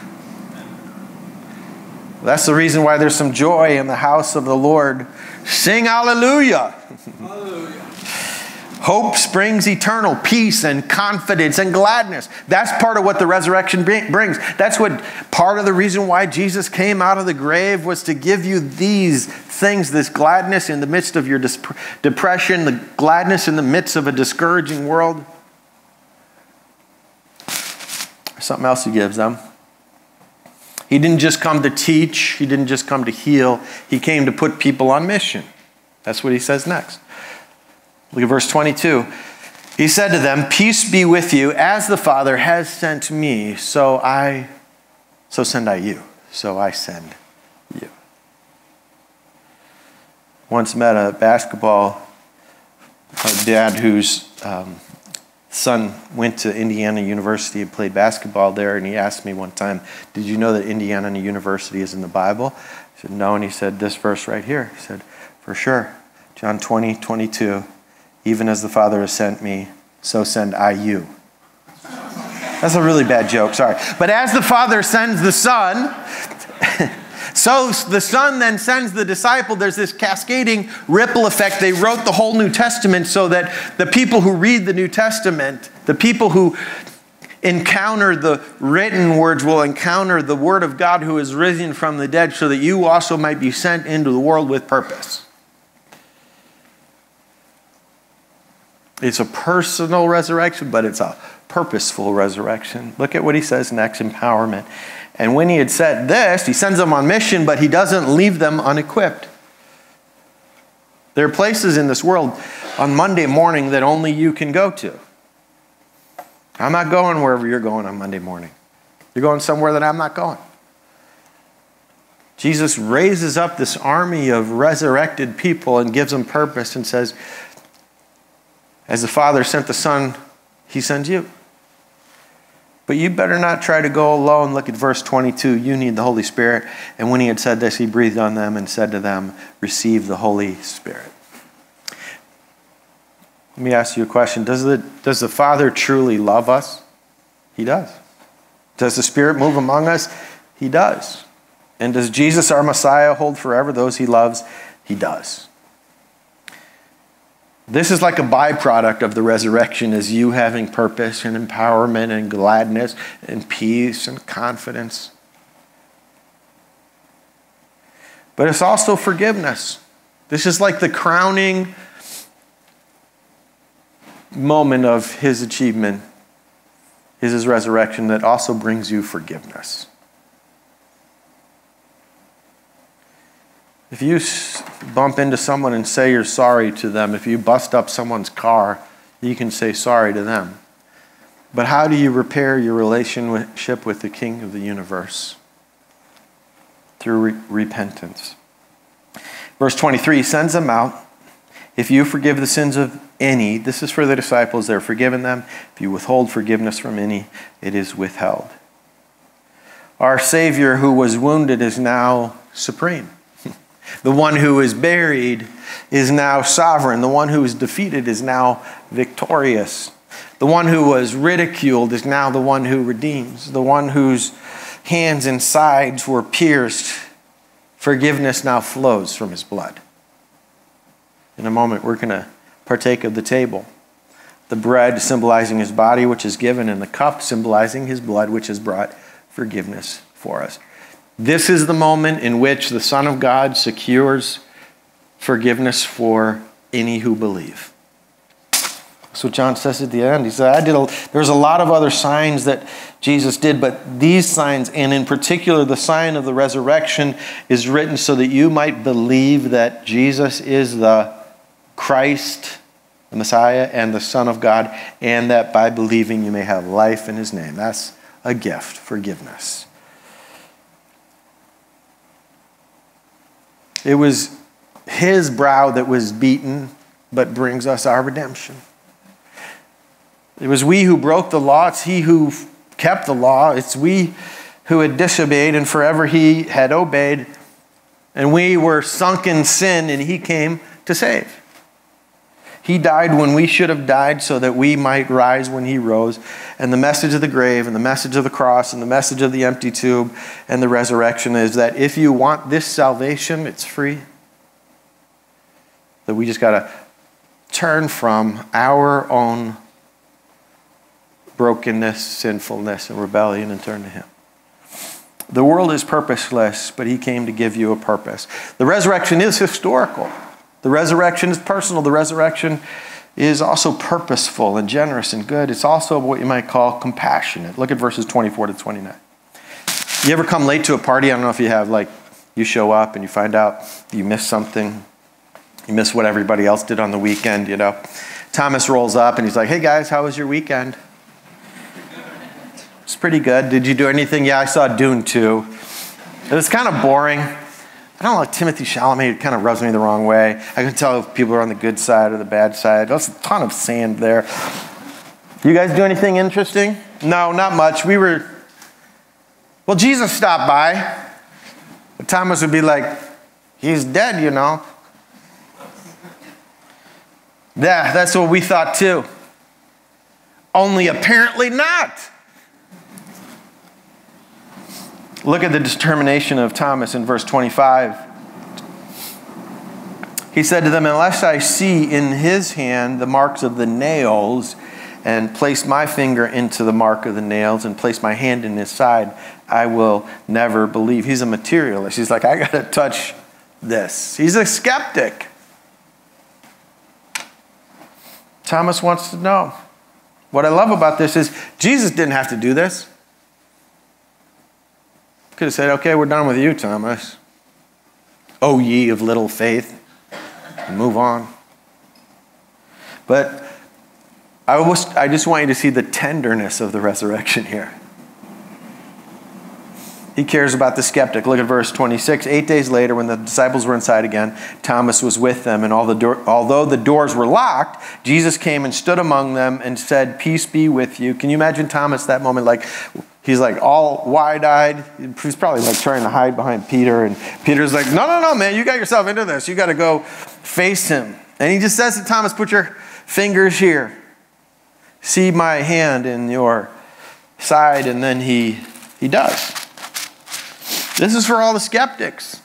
That's the reason why there's some joy in the house of the Lord. Sing hallelujah. Hallelujah. Hope springs eternal, peace and confidence and gladness. That's part of what the resurrection brings. That's what part of the reason why Jesus came out of the grave was to give you these things, this gladness in the midst of your depression, the gladness in the midst of a discouraging world. Something else he gives them. He didn't just come to teach. He didn't just come to heal. He came to put people on mission. That's what he says next. Look at verse 22. He said to them, peace be with you. As the Father has sent me, so send I you. So I send you. Once met a dad whose son went to Indiana University and played basketball there, and he asked me one time, did you know that Indiana University is in the Bible? I said, no, and he said this verse right here. He said, for sure, John 20:22, even as the Father has sent me, so send I you. That's a really bad joke, sorry. But as the Father sends the Son, so the Son then sends the disciple. There's this cascading ripple effect. They wrote the whole New Testament so that the people who read the New Testament, the people who encounter the written words will encounter the Word of God who is risen from the dead, so that you also might be sent into the world with purpose. It's a personal resurrection, but it's a purposeful resurrection. Look at what he says next, empowerment. And when he had said this, he sends them on mission, but he doesn't leave them unequipped. There are places in this world on Monday morning that only you can go to. I'm not going wherever you're going on Monday morning. You're going somewhere that I'm not going. Jesus raises up this army of resurrected people and gives them purpose and says, as the Father sent the Son, he sends you. But you better not try to go alone. Look at verse 22. You need the Holy Spirit. And when he had said this, he breathed on them and said to them, receive the Holy Spirit. Let me ask you a question. Does the Father truly love us? He does. Does the Spirit move among us? He does. And does Jesus, our Messiah, hold forever those he loves? He does. This is like a byproduct of the resurrection, is you having purpose and empowerment and gladness and peace and confidence. But it's also forgiveness. This is like the crowning moment of his achievement, is his resurrection, that also brings you forgiveness. If you bump into someone and say you're sorry to them, if you bust up someone's car, you can say sorry to them. But how do you repair your relationship with the King of the universe? Through repentance. Verse 23, he sends them out. If you forgive the sins of any, this is for the disciples, they're forgiven them. If you withhold forgiveness from any, it is withheld. Our Savior who was wounded is now supreme. The one who is buried is now sovereign. The one who is defeated is now victorious. The one who was ridiculed is now the one who redeems. The one whose hands and sides were pierced, forgiveness now flows from his blood. In a moment, we're going to partake of the table. The bread symbolizing his body, which is given, and the cup symbolizing his blood, which has brought forgiveness for us. This is the moment in which the Son of God secures forgiveness for any who believe. That's what John says at the end. He said, there's a lot of other signs that Jesus did, but these signs, and in particular the sign of the resurrection, is written so that you might believe that Jesus is the Christ, the Messiah, and the Son of God, and that by believing you may have life in his name. That's a gift, forgiveness. It was his brow that was beaten, but brings us our redemption. It was we who broke the law. It's he who kept the law. It's we who had disobeyed, and forever he had obeyed. And we were sunk in sin, and he came to save. He died when we should have died so that we might rise when he rose. And the message of the grave and the message of the cross and the message of the empty tomb and the resurrection is that if you want this salvation, it's free. That we just got to turn from our own brokenness, sinfulness, and rebellion and turn to him. The world is purposeless, but he came to give you a purpose. The resurrection is historical. The resurrection is personal. The resurrection is also purposeful and generous and good. It's also what you might call compassionate. Look at verses 24 to 29. You ever come late to a party? I don't know if you have, like, you show up and you find out you missed something. You missed what everybody else did on the weekend, you know. Thomas rolls up and he's like, hey guys, how was your weekend? It's pretty good. Did you do anything? Yeah, I saw Dune 2. It was kind of boring. I don't know, like Timothy Chalamet, it kind of rubs me the wrong way. I can tell if people are on the good side or the bad side. There's a ton of sand there. You guys do anything interesting? No, not much. Well, Jesus stopped by. But Thomas would be like, he's dead, you know. Yeah, that's what we thought too. Only apparently not. Look at the determination of Thomas in verse 25. He said to them, unless I see in his hand the marks of the nails and place my finger into the mark of the nails and place my hand in his side, I will never believe. He's a materialist. He's like, I got to touch this. He's a skeptic. Thomas wants to know. What I love about this is Jesus didn't have to do this. Could have said, okay, we're done with you, Thomas. O ye of little faith. And move on. But I just want you to see the tenderness of the resurrection here. He cares about the skeptic. Look at verse 26. 8 days later, when the disciples were inside again, Thomas was with them. And although the doors were locked, Jesus came and stood among them and said, peace be with you. Can you imagine Thomas that moment? Like, he's like all wide-eyed. He's probably like trying to hide behind Peter. And Peter's like, no, man, you got yourself into this. You got to go face him. And he just says to Thomas, put your fingers here. See my hand in your side. And then he does. This is for all the skeptics.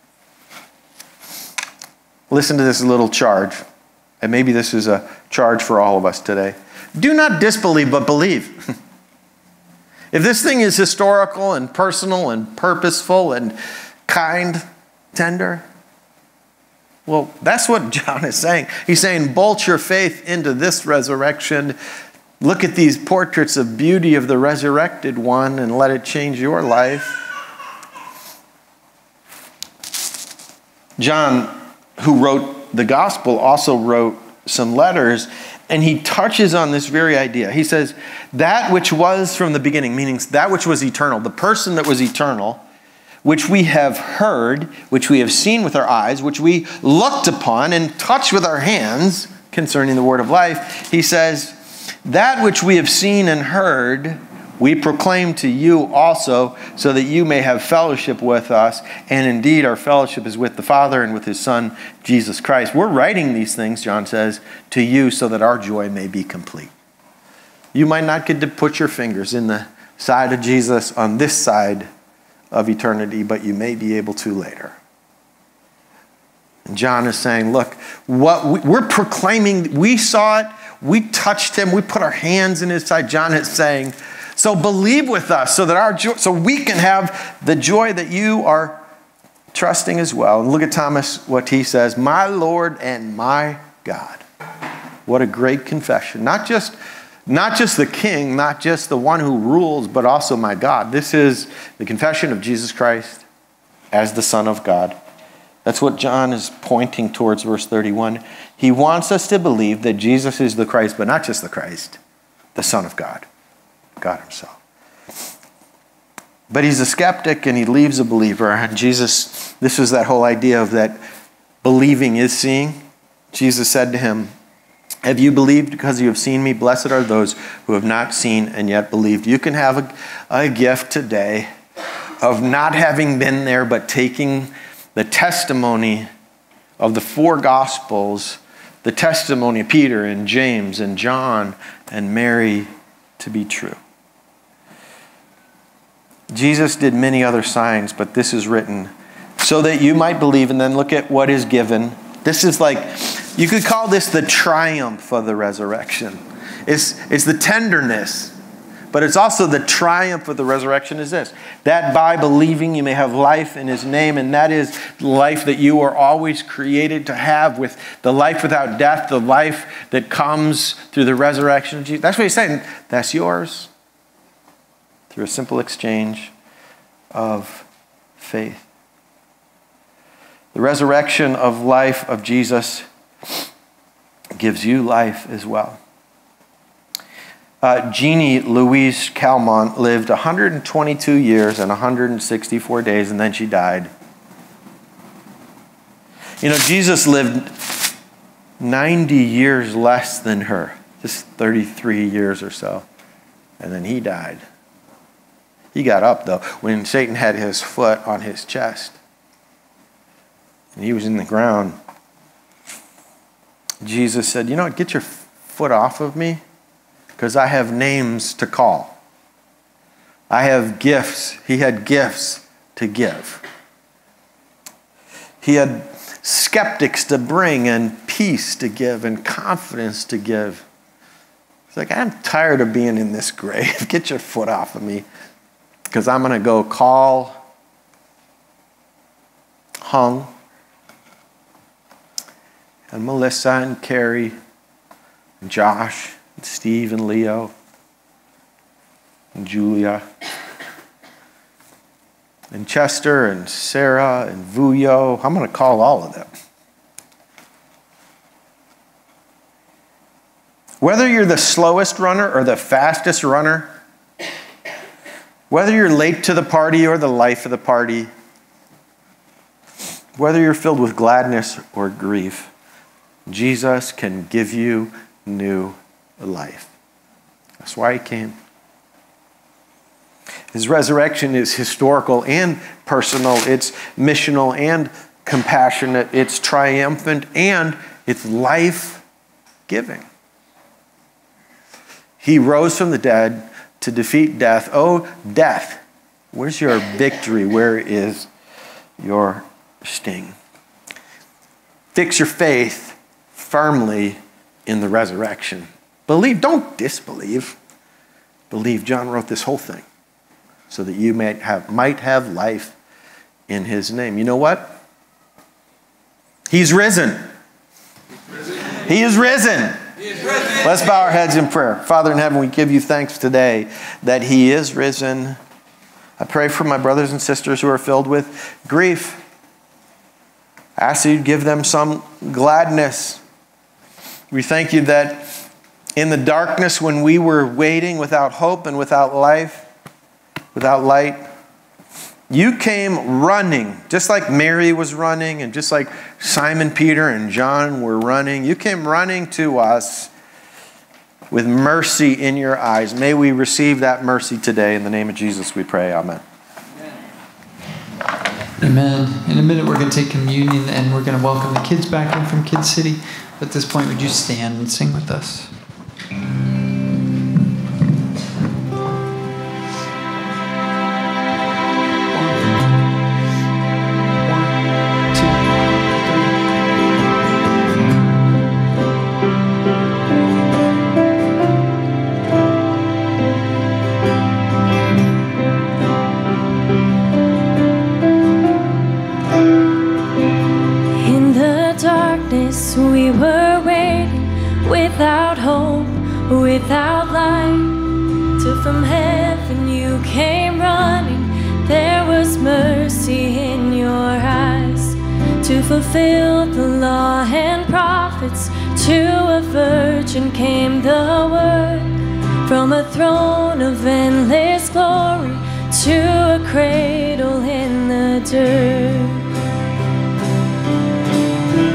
Listen to this little charge. And maybe this is a charge for all of us today. Do not disbelieve, but believe. If this thing is historical and personal and purposeful and kind, tender, well, that's what John is saying. He's saying, bolt your faith into this resurrection. Look at these portraits of beauty of the resurrected one and let it change your life. John, who wrote the gospel, also wrote some letters, and he touches on this very idea. He says, that which was from the beginning, meaning that which was eternal, the person that was eternal, which we have heard, which we have seen with our eyes, which we looked upon and touched with our hands concerning the word of life. He says, that which we have seen and heard, we proclaim to you also, so that you may have fellowship with us. And indeed, our fellowship is with the Father and with his Son, Jesus Christ. We're writing these things, John says, to you so that our joy may be complete. You might not get to put your fingers in the side of Jesus on this side of eternity, but you may be able to later. And John is saying, look, what we're proclaiming, we saw it, we touched him, we put our hands in his side. John is saying, so believe with us so that our joy, so we can have the joy that you are trusting as well. And look at Thomas, what he says, my Lord and my God. What a great confession. Not just the king, not just the one who rules, but also my God. This is the confession of Jesus Christ as the Son of God. That's what John is pointing towards, verse 31. He wants us to believe that Jesus is the Christ, but not just the Christ, the Son of God. God himself. But he's a skeptic and he leaves a believer. And Jesus, this is that whole idea of that believing is seeing. Jesus said to him, have you believed because you have seen me? Blessed are those who have not seen and yet believed. You can have a gift today of not having been there, but taking the testimony of the four Gospels, the testimony of Peter and James and John and Mary to be true. Jesus did many other signs, but this is written so that you might believe. And then look at what is given. This is like, you could call this the triumph of the resurrection. It's the tenderness, but it's also the triumph of the resurrection is this, that by believing you may have life in his name, and that is life that you are always created to have, with the life without death, the life that comes through the resurrection of Jesus. That's what he's saying. That's yours through a simple exchange of faith. The resurrection of life of Jesus gives you life as well. Jeannie Louise Calmont lived 122 years and 164 days, and then she died. You know, Jesus lived 90 years less than her, just 33 years or so, and then he died. He got up, though, when Satan had his foot on his chest, and he was in the ground. Jesus said, you know what, get your foot off of me, because I have names to call. I have gifts. He had gifts to give. He had skeptics to bring and peace to give and confidence to give. It's like, I'm tired of being in this grave. Get your foot off of me, because I'm going to go call Hung and Melissa and Carrie and Josh and Steve and Leo and Julia and Chester and Sarah and Vuyo. I'm going to call all of them. Whether you're the slowest runner or the fastest runner, whether you're late to the party or the life of the party, whether you're filled with gladness or grief, Jesus can give you new life. That's why he came. His resurrection is historical and personal. It's missional and compassionate. It's triumphant and it's life-giving. He rose from the dead to defeat death. Oh, death, where's your victory? Where is your sting? Fix your faith firmly in the resurrection. Believe, don't disbelieve. Believe. John wrote this whole thing so that you might have life in his name. You know what? He's risen. He is risen. Let's bow our heads in prayer. Father in heaven, we give you thanks today that he is risen. I pray for my brothers and sisters who are filled with grief. I ask that you give them some gladness. We thank you that in the darkness when we were waiting without hope and without life, without light, you came running, just like Mary was running and just like Simon Peter and John were running. You came running to us with mercy in your eyes. May we receive that mercy today. In the name of Jesus we pray. Amen. Amen. In a minute we're going to take communion and we're going to welcome the kids back in from Kid City. At this point, would you stand and sing with us? We were waiting without hope, without light, till from heaven you came running. There was mercy in your eyes to fulfill the law and prophets. To a virgin came the word, from a throne of endless glory to a cradle in the dirt.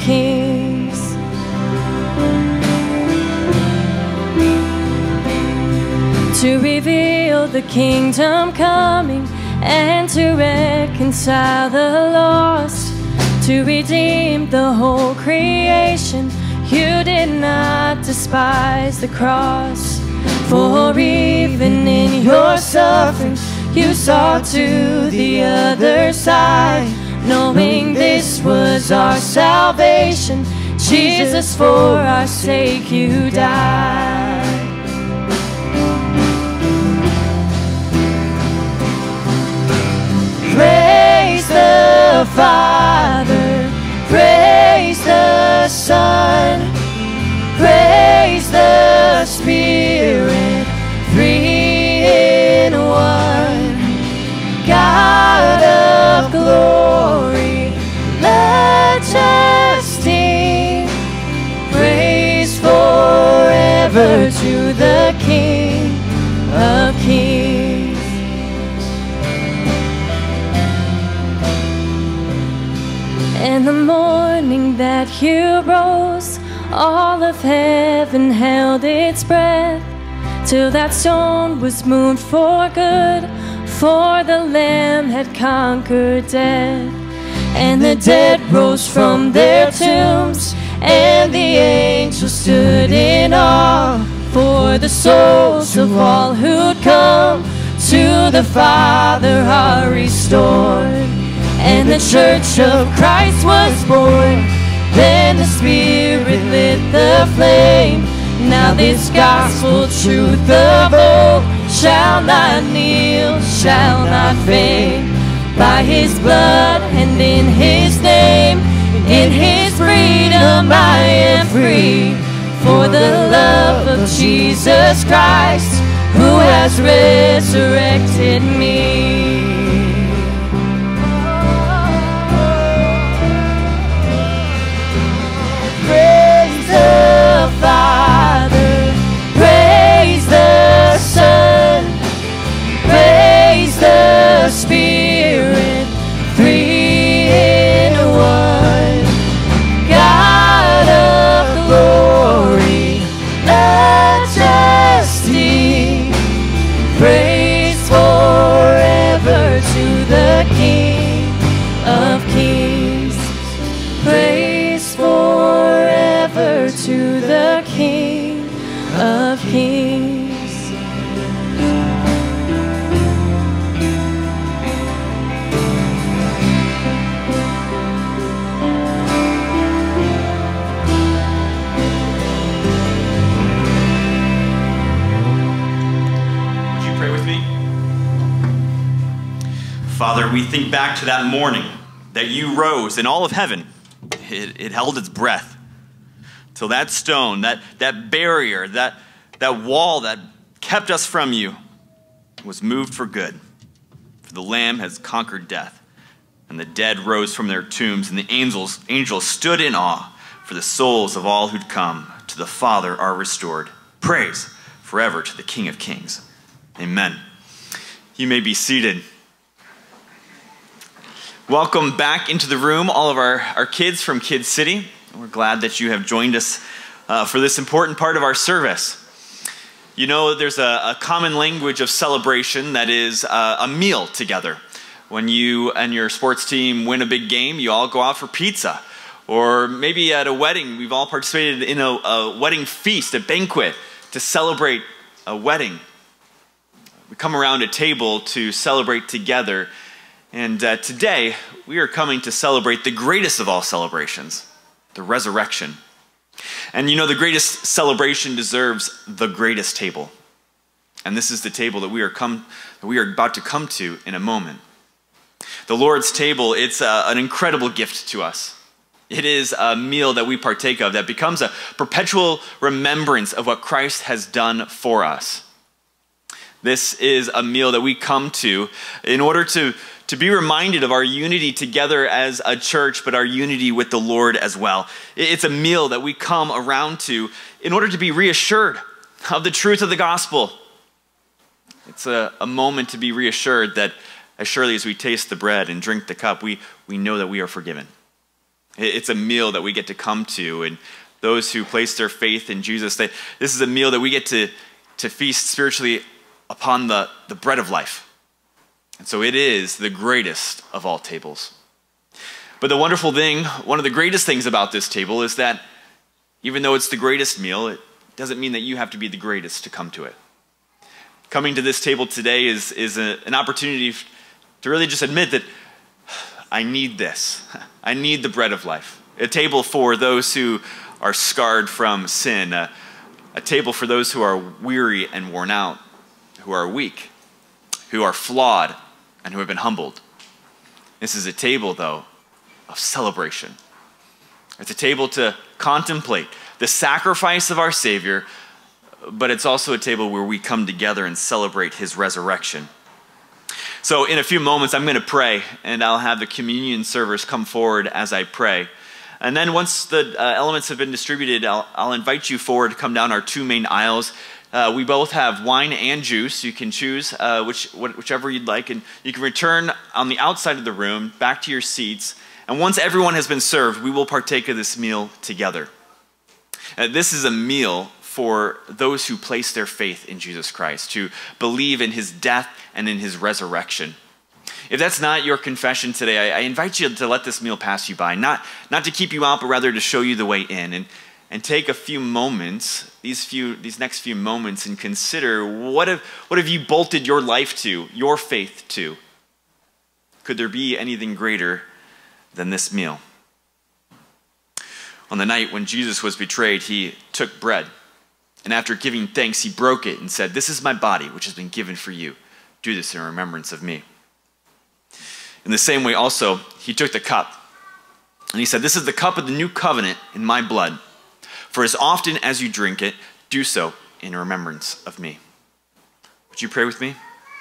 kings. To reveal the kingdom coming and to reconcile the lost, to redeem the whole creation. You did not despise the cross, for even in your suffering you saw to the other side, knowing this was our salvation. Jesus, for our sake you died. Praise the Father, praise the Son, praise the Spirit, three in one. God of glory, majesty, praise forever to the King of Kings. In the morning that you rose, all of heaven held its breath, till that stone was moved for good, for the Lamb had conquered death. And the dead rose from their tombs, and the angels stood in awe, for the souls of all who'd come to the Father are restored. And the church of Christ was born. Then the Spirit lit the flame. Now this gospel truth of old shall not kneel, shall not fade. By His blood and in His name, in His freedom I am free. For the love of Jesus Christ, who has resurrected me. Praise the Father, praise the Son, praise the Spirit, three in one. God of glory, majesty, praise forever to the King of Kings. Praise forever to the King of Kings. Would you pray with me? Father, we think back to that morning that you rose and all of heaven, it held its breath till that stone, that barrier, that wall that kept us from you was moved for good. For the Lamb has conquered death, and the dead rose from their tombs, and the angels stood in awe, for the souls of all who'd come to the Father are restored. Praise forever to the King of Kings. Amen. You may be seated. Welcome back into the room, all of our kids from Kid City. We're glad that you have joined us for this important part of our service. You know, there's a common language of celebration that is a meal together. When you and your sports team win a big game, you all go out for pizza. Or maybe at a wedding, we've all participated in a wedding feast, a banquet, to celebrate a wedding. We come around a table to celebrate together. And today, we are coming to celebrate the greatest of all celebrations, the resurrection. And you know, the greatest celebration deserves the greatest table. And this is the table that we are about to come to in a moment. The Lord's table, it's an incredible gift to us. It is a meal that we partake of that becomes a perpetual remembrance of what Christ has done for us. This is a meal that we come to in order to be reminded of our unity together as a church, but our unity with the Lord as well. It's a meal that we come around to in order to be reassured of the truth of the gospel. It's a moment to be reassured that as surely as we taste the bread and drink the cup, we know that we are forgiven. It's a meal that we get to come to, and those who place their faith in Jesus, this is a meal that we get to feast spiritually upon the bread of life. And so it is the greatest of all tables. But the wonderful thing, one of the greatest things about this table is that even though it's the greatest meal, it doesn't mean that you have to be the greatest to come to it. Coming to this table today is an opportunity to really just admit that I need this. I need the bread of life. A table for those who are scarred from sin. A table for those who are weary and worn out, who are weak, who are flawed, and who have been humbled. This is a table, though, of celebration. It's a table to contemplate the sacrifice of our Savior, but it's also a table where we come together and celebrate his resurrection. So in a few moments, I'm going to pray, and I'll have the communion servers come forward as I pray. And then once the elements have been distributed, I'll invite you forward to come down our two main aisles. We both have wine and juice. You can choose whichever you'd like, and you can return on the outside of the room back to your seats. And once everyone has been served, we will partake of this meal together. This is a meal for those who place their faith in Jesus Christ, who believe in his death and in his resurrection. If that's not your confession today, I invite you to let this meal pass you by, not to keep you out, but rather to show you the way in, and take a few moments, these next few moments, and consider what have you bolted your life to, your faith to? Could there be anything greater than this meal? On the night when Jesus was betrayed, he took bread, and after giving thanks, he broke it and said, "This is my body, which has been given for you. Do this in remembrance of me." In the same way also, he took the cup, and he said, "This is the cup of the new covenant in my blood. For as often as you drink it, do so in remembrance of me." Would you pray with me?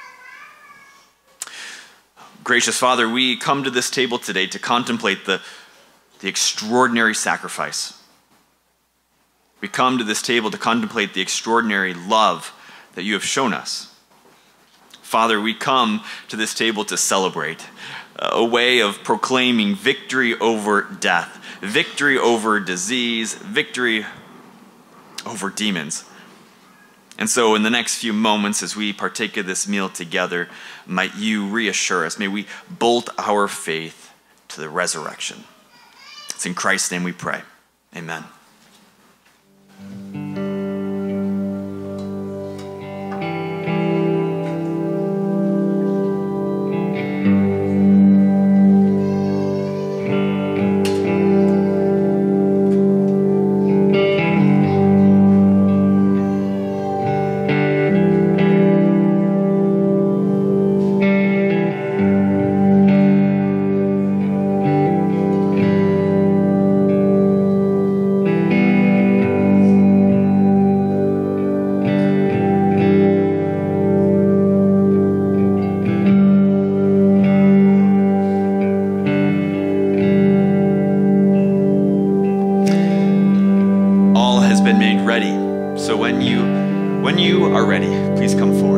Gracious Father, we come to this table today to contemplate the extraordinary sacrifice. We come to this table to contemplate the extraordinary love that you have shown us. Father, we come to this table to celebrate a way of proclaiming victory over death, victory over disease, victory over demons. And so in the next few moments, as we partake of this meal together, might you reassure us, may we bolt our faith to the resurrection. It's in Christ's name we pray. Amen. When you are ready, please come forward.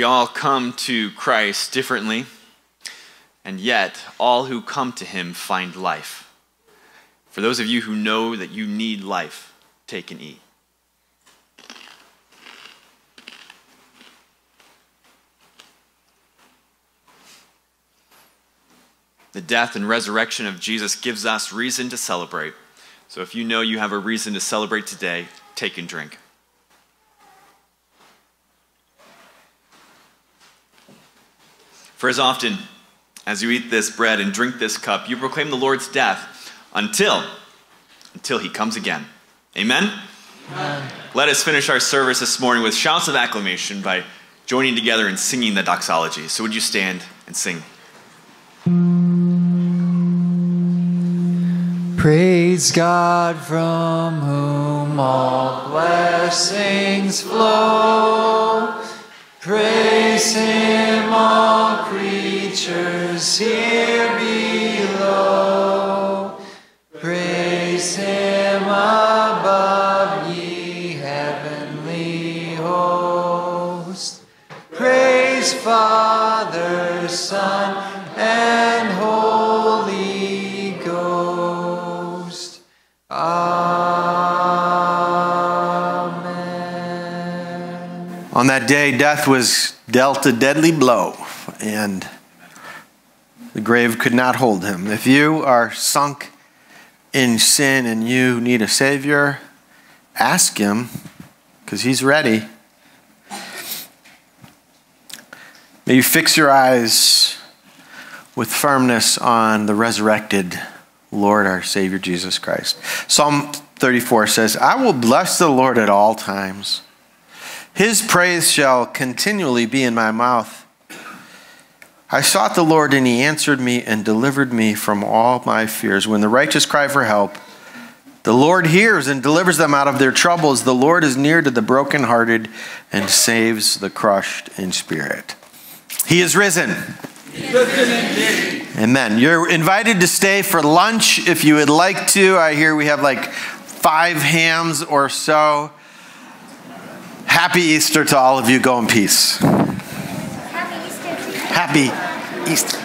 We all come to Christ differently, and yet all who come to him find life. For those of you who know that you need life, take and eat. The death and resurrection of Jesus gives us reason to celebrate. So if you know you have a reason to celebrate today, take and drink. For as often as you eat this bread and drink this cup, you proclaim the Lord's death until he comes again. Amen? Amen. Let us finish our service this morning with shouts of acclamation by joining together and singing the doxology. So would you stand and sing? Praise God from whom all blessings flow. Praise him, all creatures here below. Praise him above, ye heavenly hosts. Praise Father, Son, and Holy Ghost. Amen. On that day, death was dealt a deadly blow, and the grave could not hold him. If you are sunk in sin and you need a Savior, ask him, because he's ready. May you fix your eyes with firmness on the resurrected Lord, our Savior, Jesus Christ. Psalm 34 says, I will bless the Lord at all times. His praise shall continually be in my mouth. I sought the Lord, and he answered me and delivered me from all my fears. When the righteous cry for help, the Lord hears and delivers them out of their troubles. The Lord is near to the brokenhearted and saves the crushed in spirit. He is risen. Amen. You're invited to stay for lunch if you would like to. I hear we have like 5 hams or so. Happy Easter to all of you. Go in peace. Happy Easter.